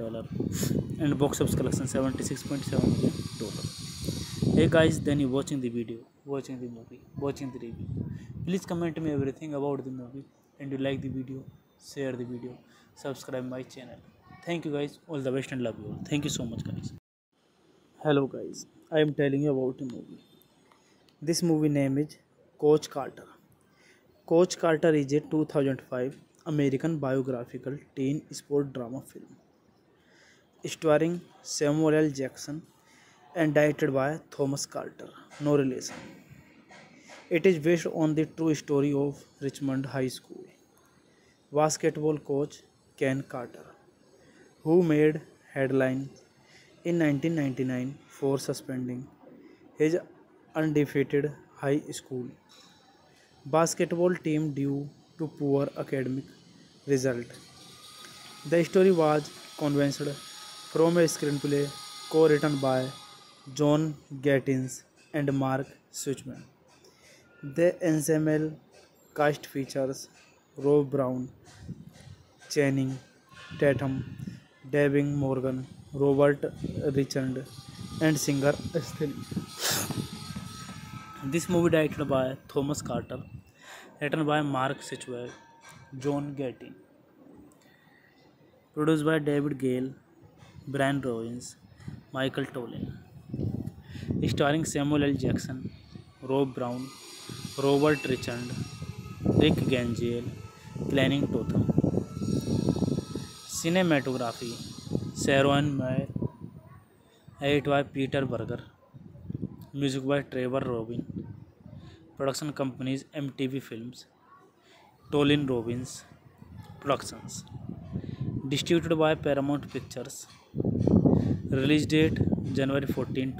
And box office collection $76.7 million. Hey guys, then you watching the video, watching the movie, watching the review. Please comment me everything about the movie, and you like the video, share the video, subscribe my channel. Thank you guys, all the best and love you all. Thank you so much guys. Hello guys, I am telling you about a movie. This movie name is Coach Carter. Coach Carter is a 2005 American biographical teen sport drama film starring Samuel L. Jackson and directed by Thomas Carter. No relation. It is based on the true story of Richmond High School basketball coach Ken Carter, who made headlines in 1999 for suspending his undefeated high school basketball team due to poor academic result. The story was conceived from a screenplay co-written by John Gattins and Mark Suchman. The ensemble cast features Rob Brown, Channing Tatum, Devin Morgan, Robert Richard, and singer Estelle. This movie directed by Thomas Carter, written by Mark Suchman, John Gattin, produced by David Gale, Brian Robbins, Michael Tollin, starring Samuel L. Jackson, Rob Brown, Robert Richard, Rick Gangiel, Channing Tatum. Cinematography: Sharon Mayer, edit by Peter Berger, music by Trevor Robin. Production companies MTV Films, Tollin Robbins Productions. Distributed by Paramount Pictures. Release date January 14,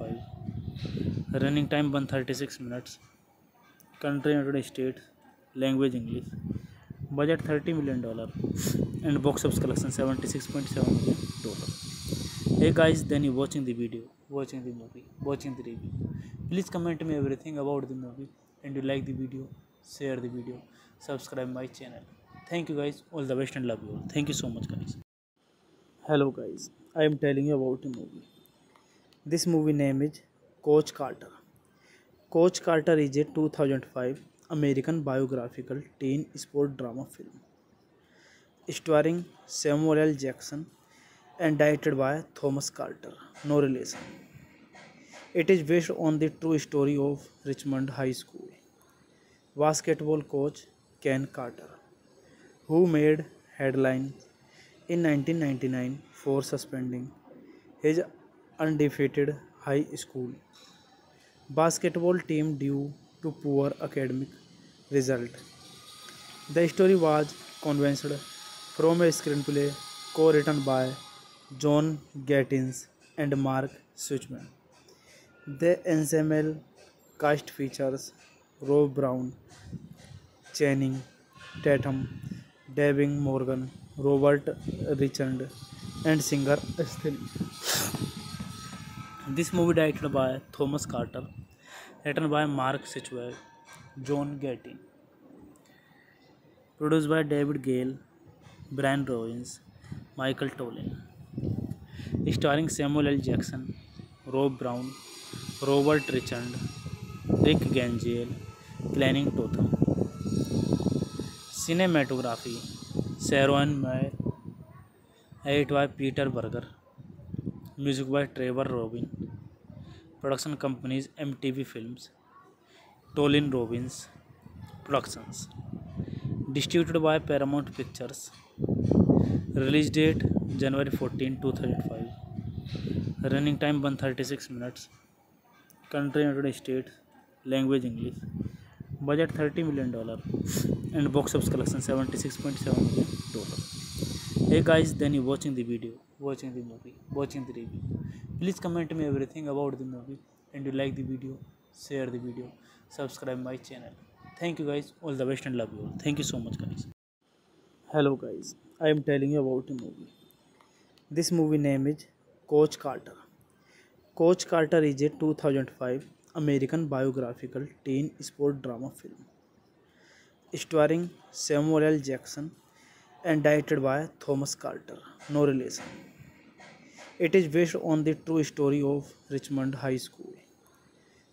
2005. Running time 136 minutes. Country United States. Language English. Budget $30 million and box office collection $76.7 million. Hey guys, then you watching the video, watching the movie, watching the review. Please comment me everything about the movie, and you like the video, share the video, subscribe my channel. Thank you guys, all the best and love you all. Thank you so much guys. Hello guys, I am telling you about a movie. This movie name is Coach Carter. Coach Carter is a 2005 American biographical teen sport drama film starring Samuel L. Jackson and directed by Thomas Carter. No relation. It is based on the true story of Richmond High School basketball coach Ken Carter, who made headlines in 1999 for suspending his undefeated high school basketball team due to poor academic result. The story was conceived from a screenplay co-written by John Gattins and Mark Suchman. The ensemble cast features Rob Brown, Channing Tatum, Devin Morgan, Robert Richard, and singer Estelle. This movie directed by Thomas Carter, written by Mark Suchman, John Gattin, produced by David Gale, Brian Robbins, Michael Tollin, starring Samuel L. Jackson, Rob Brown, Robert Richard, Rick Gangiel, Channing Tatum. Cinematography: Sharon Mayer, edit by Peter Berger, music by Trevor Robin. Production companies MTV Films, Tollin Robbins Productions. Distributed by Paramount Pictures. Release date January 14, 2005. Running time 136 minutes. Country United States. Language English. Budget $30 million and box office collection $76.7 million. Hey guys, then you watching the video, watching the movie, watching the review. Please comment me everything about the movie, and you like the video, share the video, subscribe my channel. Thank you guys, all the best and love you all. Thank you so much guys. Hello guys, I am telling you about a movie. This movie name is Coach Carter. Coach Carter is a 2005 American biographical teen sport drama film starring Samuel L. Jackson and directed by Thomas Carter. No relation. It is based on the true story of Richmond High School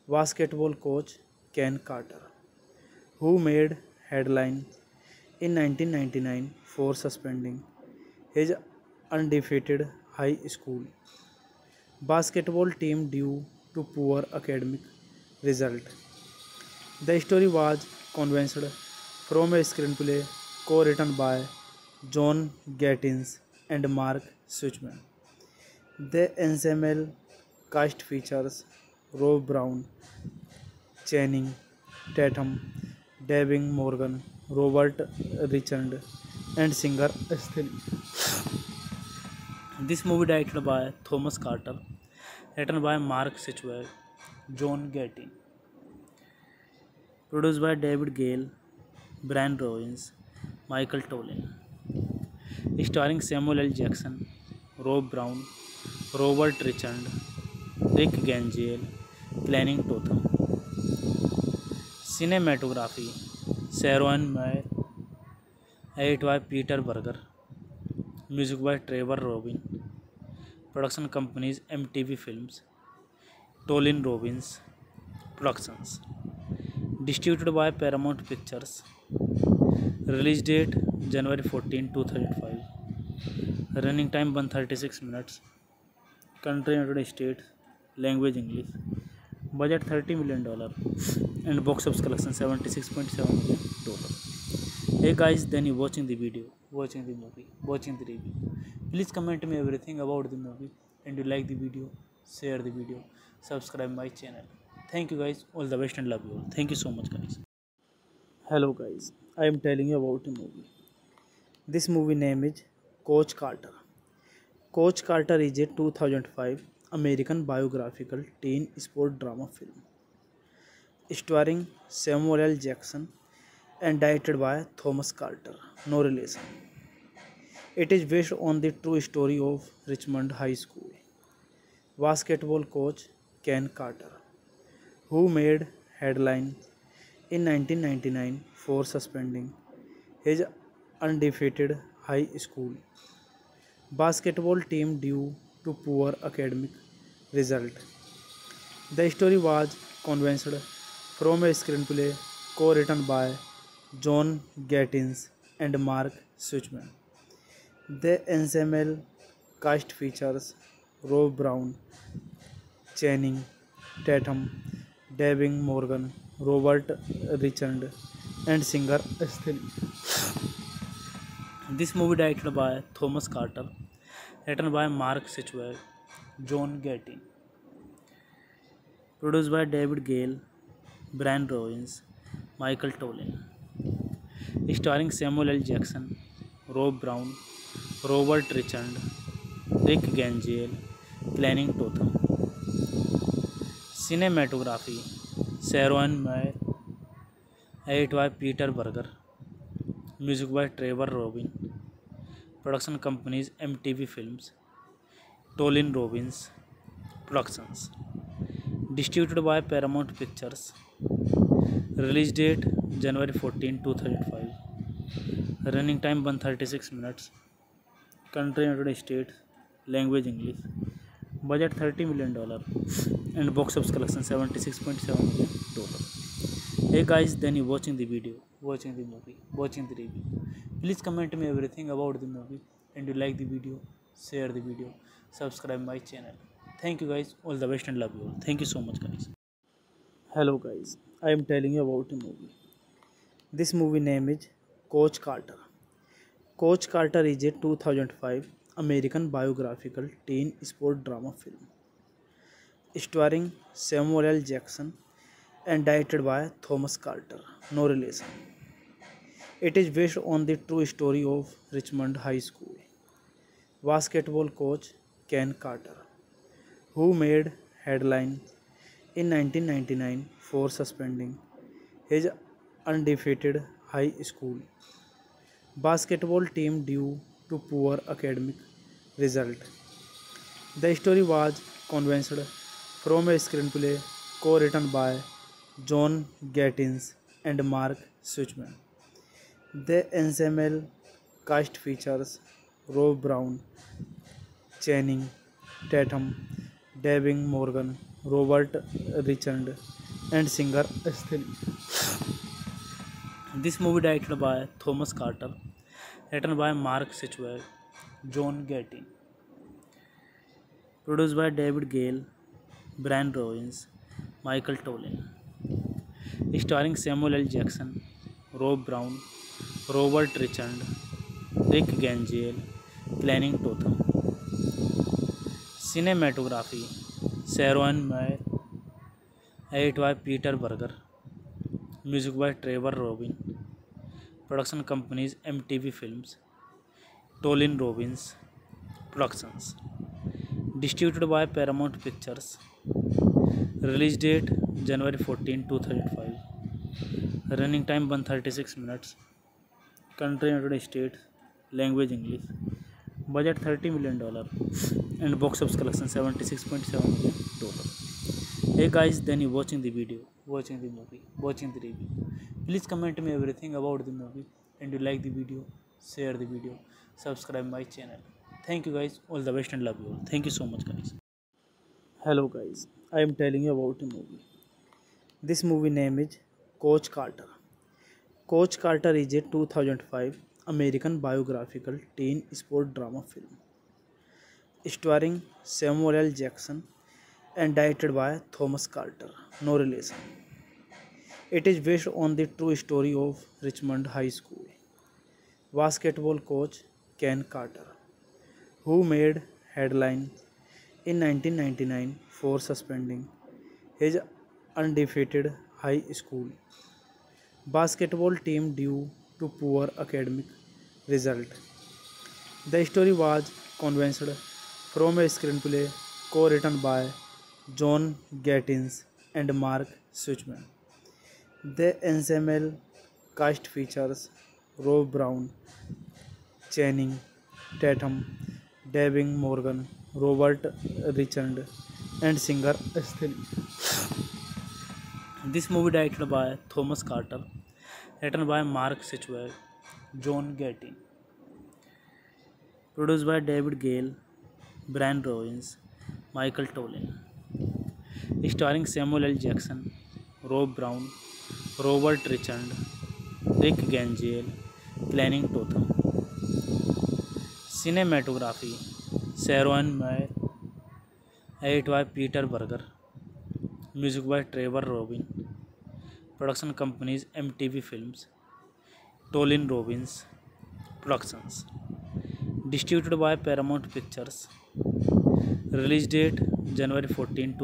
basketball coach Ken Carter, who made headlines in 1999 for suspending his undefeated high school basketball team due to poor academic result. The story was conceived from a screenplay co-written by John Gattins and Mark Suchman. The ensemble cast features Rob Brown, Channing Tatum, Devin Morgan, Robert Richard, and singer Estelle. This movie directed by Thomas Carter, written by Mark Suchman, John Gattin, produced by David Gale, Brian Robbins, Michael Tollin, starring Samuel L. Jackson, Rob Brown, Robert Richard, Rick Gangel, Channing Tatum. Cinematography: Sharon Mayer, edited by Peter Berger, music by Trevor Robin. Production companies MTV Films, Tollin Robbins Productions. Distributed by Paramount Pictures. Release date January 14, 2005. Running time 136 minutes. Country United States. Language English. Budget $30 million. And box office collection $76.7 million. Hey guys, then you watching the video, watching the movie, watching the review. Please comment me everything about the movie, and you like the video, share the video, subscribe my channel. Thank you guys, all the best and love you all. Thank you so much guys. Hello guys, I am telling you about a movie. This movie name is Coach Carter. Coach Carter is a 2005 American biographical teen sport drama film starring Samuel L. Jackson and directed by Thomas Carter, no relation. It is based on the true story of Richmond High School basketball coach Ken Carter, who made headlines in 1999 for suspending his undefeated high school basketball team due to poor academic result. The story was conceived from a screenplay co-written by John Gattins and Mark Suchman. The ensemble cast features Rob Brown, Channing Tatum, Devin Morgan, Robert Richard, and singer Estelle. This movie directed by Thomas Carter, written by Mark Suchman, John Gattin, produced by David Gale, Brian Robbins, Michael Tollin, starring Samuel L. Jackson, Rob Brown, Robert Richard, Rick Gangel, Channing Tatum. Cinematography: Sharon Mayer, edited by Peter Berger, music by Trevor Robin. Production companies MTV Films, Tollin Robbins Productions. Distributed by Paramount Pictures. Release date January 14, 2005. Running time 136 minutes. Country United States. Language English. Budget $30 million. And box office collection $76.7 million. Hey guys, then you watching the video, watching the movie, watching the review. Please comment me everything about the movie, and you like the video, share the video, subscribe my channel. Thank you guys, all the best and love you all. Thank you so much guys. Hello guys, I am telling you about a movie. This movie name is Coach Carter. Coach Carter is a 2005 American biographical teen sport drama film starring Samuel L. Jackson and directed by Thomas Carter, no relation. It is based on the true story of Richmond High School basketball coach Ken Carter, who made headlines in 1999 for suspending his undefeated high school basketball team due to poor academic result. The story was conceived from a screenplay co-written by John Gattins and Mark Suchman. The ensemble cast features Rob Brown, Channing Tatum, Devin Morgan, Robert Richard, and singer Sting. This movie directed by Thomas Carter, written by Mark Sitchwell, John Gattin, produced by David Gale, Brian Robbins, Michael Tollin, starring Samuel L. Jackson, Rob Brown, Robert Richard, Rick Gangiel, Channing Tatum. Cinematography: Sharon Mayer, edit by Peter Berger, music by Trevor Robin. Production companies: MTV Films, Tollin Robbins Productions. Distributed by Paramount Pictures. Release date January 14, 2005. Running time 136 minutes. Country United States. Language English. Budget $30 million. And box office collection $76.7 million. Hey guys, then you watching the video, watching the movie, watching the review. Please comment me everything about the movie, and you like the video, share the video, subscribe my channel. Thank you guys, all the best and love you all. Thank you so much guys. Hello guys, I am telling you about a movie. This movie name is Coach Carter. Coach Carter is a 2005 American biographical teen sport drama film starring Samuel L. Jackson and directed by Thomas Carter, no relation. It is based on the true story of Richmond High School basketball coach Ken Carter, who made headlines in 1999 for suspending his undefeated high school basketball team due to poor academic result. The story was conceived from a screenplay co-written by John Gattins and Mark Suchman. The ensemble cast features Rob Brown, Channing Tatum, Devin Morgan, Robert Richard, and singer Sting. This movie directed by Thomas Carter, written by Mark Sitchwell, John Gattin, produced by David Gale, Brian Robbins, Michael Tollin, starring Samuel L. Jackson, Rob Brown, Robert Richard, Rick Gangiel, Channing Tatum. Cinematography: Sharon Mayer, edit by Peter Berger, music by Trevor Robin. Production companies: MTV Films, Tollin Robbins Productions. Distributed by Paramount Pictures. Release date January 14,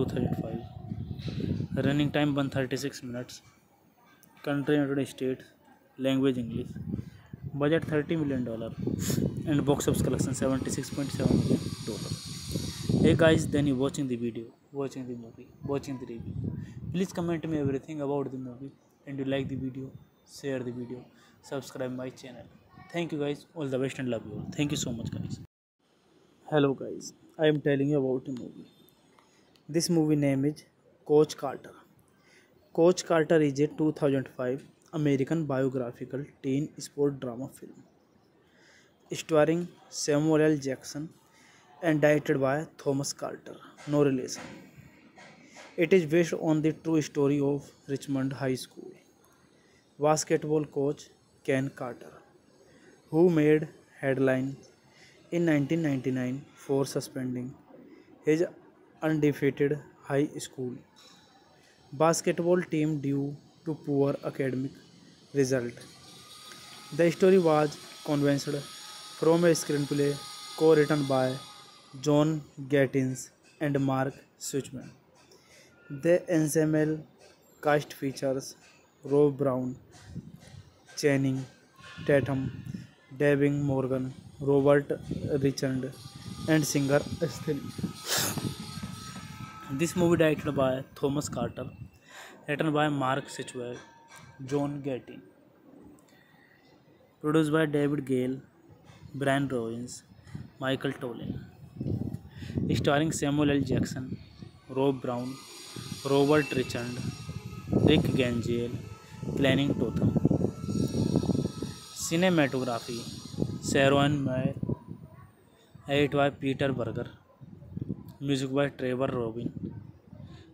2005. Running time 136 minutes. Country United States. Language English. Budget $30 million. And box office collection $76.7 million. Hey guys, then you watching the video, watching the movie, watching the review. Please comment me everything about the movie, and you like the video, share the video, subscribe my channel. Thank you guys, all the best and love you all. Thank you so much guys. Hello guys, I am telling you about a movie. This movie name is Coach Carter. Coach Carter is a 2005 American biographical teen sport drama film starring Samuel L. Jackson and directed by Thomas Carter, no relation. It is based on the true story of Richmond High School basketball coach Ken Carter, who made headlines in 1999 for suspending his undefeated high school basketball team due to poor academic result. The story was conceived from a screenplay co-written by John Gattins and Mark Suchman. The ensemble cast features Rob Brown, Channing Tatum, Devin Morgan, Robert Richard, and singer Sting. This movie directed by Thomas Carter, written by Mark Sitchwell, John Gattin, produced by David Gale, Brian Robbins, Michael Tollin, starring Samuel L. Jackson, Rob Brown, Robert Richard, Rick Gangiel, Channing Tatum. Cinematography: Sharon Mayer, edit by Peter Berger, music by Trevor Robin.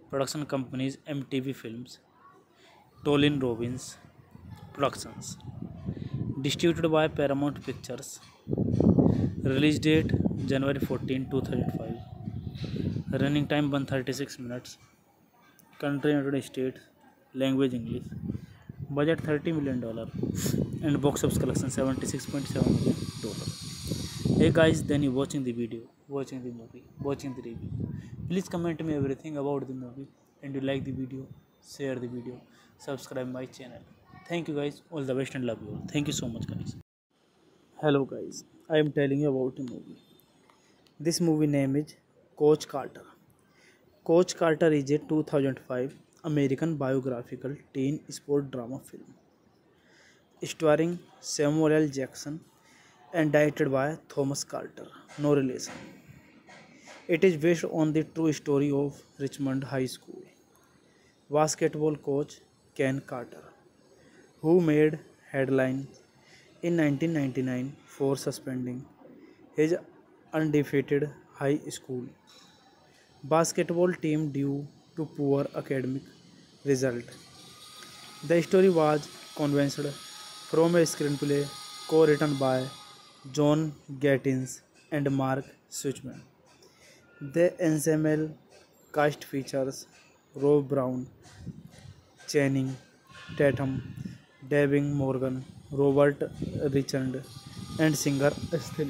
Production companies MTV Films, Tolin Robbins Productions. Distributed by Paramount Pictures. Release date January 14, 2005. Running time 136 minutes. Country United States. Language English. Budget $30 million. And box office collection $76.7 million. Hey guys, then you watching the video, watching the movie, watching the review. Please comment me everything about the movie, and you like the video, share the video, subscribe my channel. Thank you guys, all the best and love you all. Thank you so much guys. Hello guys, I am telling you about a movie. This movie name is Coach Carter. Coach Carter is a 2005 American biographical teen sport drama film starring Samuel L. Jackson and directed by Thomas Carter, no relation. It is based on the true story of Richmond High School basketball coach Ken Carter, who made headlines in 1999 for suspending his undefeated high school basketball team due to poor academic result. The story was convinced from a screenplay co-written by John Gattins and Mark Suchman. The ensemble cast features Rob Brown, Channing Tatum, Devin Morgan, Robert Richard, and singer Estelle.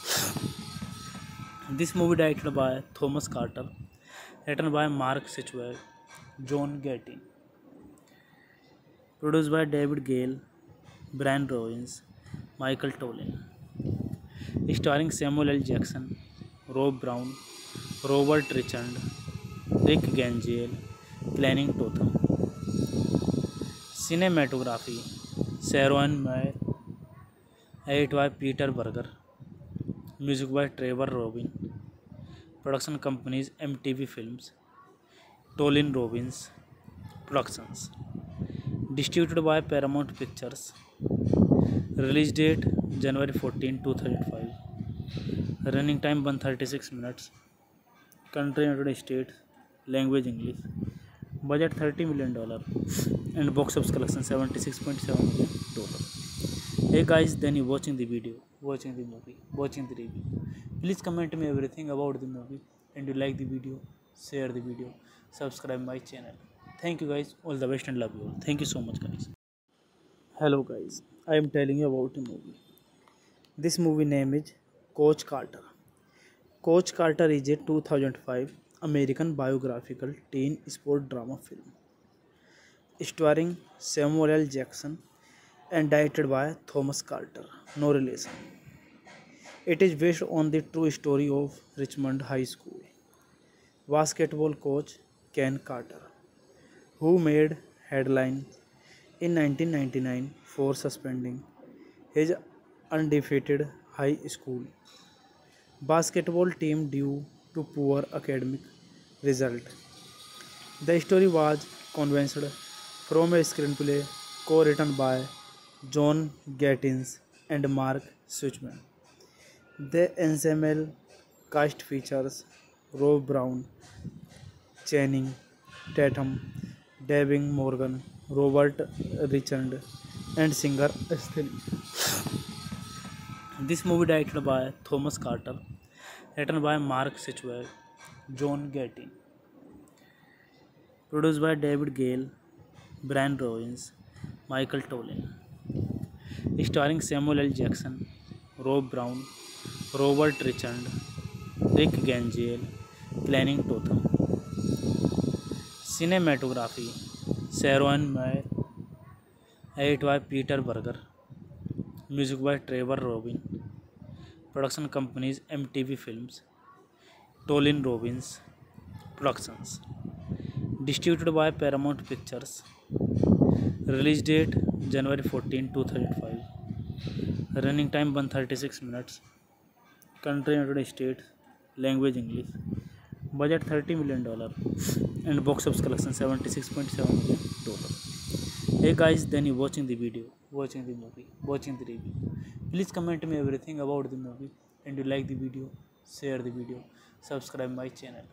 This movie directed by Thomas Carter, written by Mark Suchman, John Gattin, produced by David Gale, Brian Robbins, Michael Tollin, starring Samuel L. Jackson, Rob Brown, Robert Richard, Rick Gangel, Channing Tatum. Cinematography Sharon Mayer, edited by Peter Berger, music by Trevor Robin. Production companies MTV Films, Tolin Robbins Productions. Distributed by Paramount Pictures. Release date January 14, 2005. Running time 136 minutes. Country United States. Language English. Budget $30 million. And box office collection $76.7 million. Hey guys, then you watching the video, watching the movie, watching the review. Please comment me everything about the movie, and you like the video, share the video, subscribe my channel. Thank you guys, all the best and love you all. Thank you so much guys. Hello guys, I am telling you about a movie. This movie name is Coach Carter. Coach Carter is a 2005 American biographical teen sport drama film starring Samuel L. Jackson and directed by Thomas Carter, no relation. It is based on the true story of Richmond High School basketball coach Ken Carter, who made headlines in 1999 for suspending his undefeated high school basketball team due to poor academic result. The story was convinced from a screenplay co-written by John Gattins and Mark Suchman. The ensemble cast features Rob Brown, Channing Tatum, Devin Morgan, Robert Richard, and singer Estelle. This movie directed by Thomas Carter, written by Mark Suchman, John Gattin, produced by David Gale, Brian Robbins, Michael Tollin, starring Samuel L. Jackson, Rob Brown, Robert Richard, Rick Gangel, Channing Tatum. Cinematography Sharon Mayer, edited by Peter Berger, music by Trevor Robin. Production companies MTV Films, Tolin Robbins Productions. Distributed by Paramount Pictures. Release date January 14, 2005. Running time 136 minutes. Country United States. Language English. Budget $30 million. And box office collection $76.7 million. Hey guys, then you watching the video, watching the movie, watching the review. Please comment me everything about the movie, and you like the video, share the video, subscribe my channel.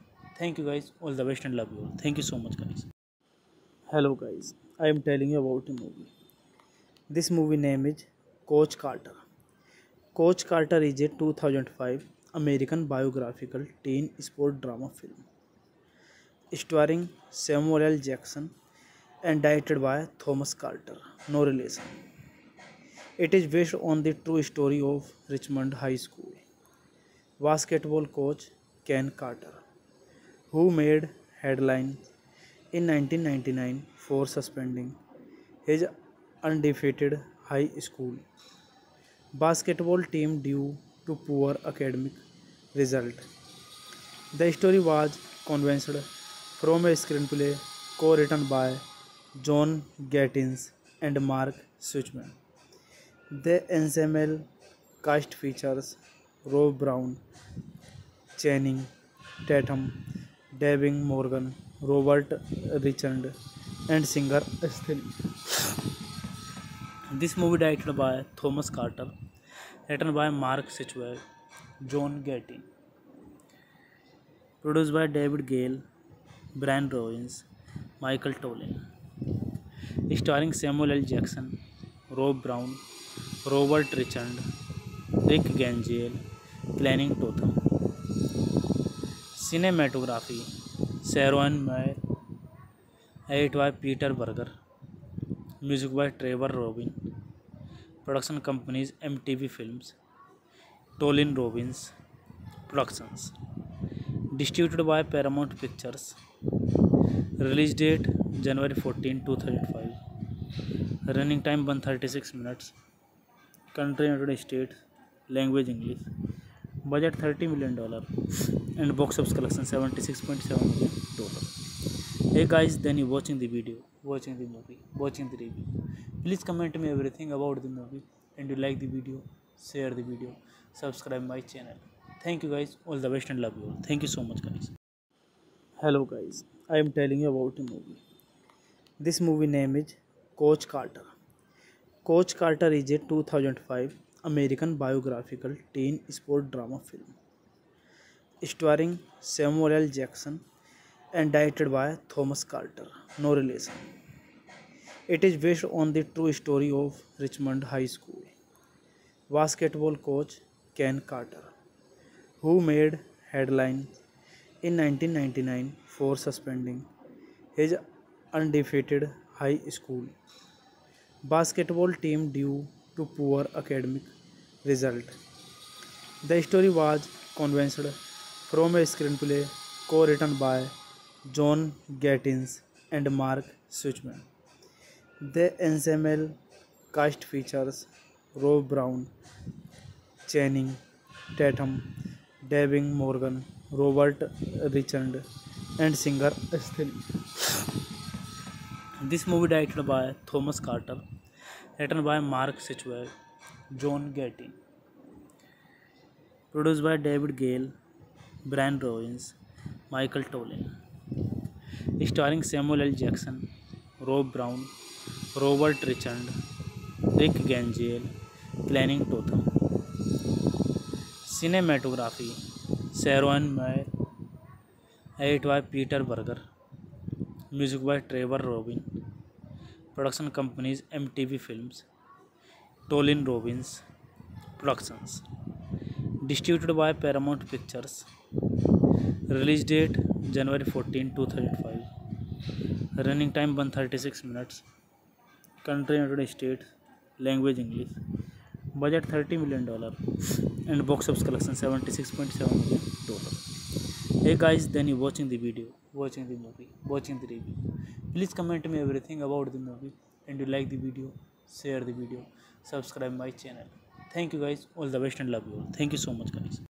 Thank you guys, all the best and love you all. Thank you so much guys. Hello guys, I am telling you about a movie. This movie name is Coach Carter. Coach Carter is a 2005 American biographical teen sport drama film starring Samuel L. Jackson and directed by Thomas Carter. No relation. It is based on the true story of Richmond High School basketball coach Ken Carter, who made headlines in 1999 for suspending his undefeated high school basketball team due to poor academic result. The story was conceived from a screenplay co-written by John Gattins and Mark Suchman. The ensemble cast features Rob Brown, Channing Tatum, Devin Morgan, Robert Richard, and singer Estelle. This movie directed by Thomas Carter, written by Mark Sitchwell, John Gattin, produced by David Gale, Brian Robbins, Michael Tollin, starring Samuel L. Jackson, Rob Brown, Robert Richard, Rick Gangiel, Channing Tatum. Cinematography: Sharon Mayer, edit by Peter Berger, music by Trevor Robin. Production companies MTV Films, Tollin Robbins Productions. Distributed by Paramount Pictures. Release date January 14, 2005. Running time 136 minutes. Country United States. Language English. Budget $30 million and box office collection $76.7 million. Hey guys, then you watching the video, watching the movie, watching the review. Please comment me everything about the movie, and you like the video, share the video, subscribe my channel. Thank you guys, all the best and love you all. Thank you so much guys. Hello guys, I am telling you about a movie. This movie name is Coach Carter. Coach Carter is a 2005 American biographical teen sport drama film starring Samuel L. Jackson and directed by Thomas Carter. No relation. It is based on the true story of Richmond High School basketball coach Ken Carter, who made headlines in 1999 for suspending his undefeated high school basketball team due to poor academic result. The story was conceived from a screenplay co-written by John Gattins and Mark Suchman. The ensemble cast features Rob Brown, Channing Tatum, Devin Morgan, Robert Richard, and singer Estelle. This movie directed by Thomas Carter, written by Mark Sitchwell, John Gattin, produced by David Gale, Brian Robbins, Michael Tollin, starring Samuel L. Jackson, Rob Brown, Robert Richard, Rick Gangiel, Channing Tatum. Cinematography: Sharon Mayer, edit by Peter Berger, music by Trevor Robin. Production companies MTV Films, Tollin Robbins Productions. Distributed by Paramount Pictures. Release date January 14, 2005. Running time 136 minutes. Country United States. Language English. Budget $30 million and box office collection $76.7 million. Hey guys, then you watching the video, watching the movie, watching the review. Please comment me everything about the movie, and you like the video, share the video, subscribe my channel. Thank you guys, all the best and love you all. Thank you so much guys.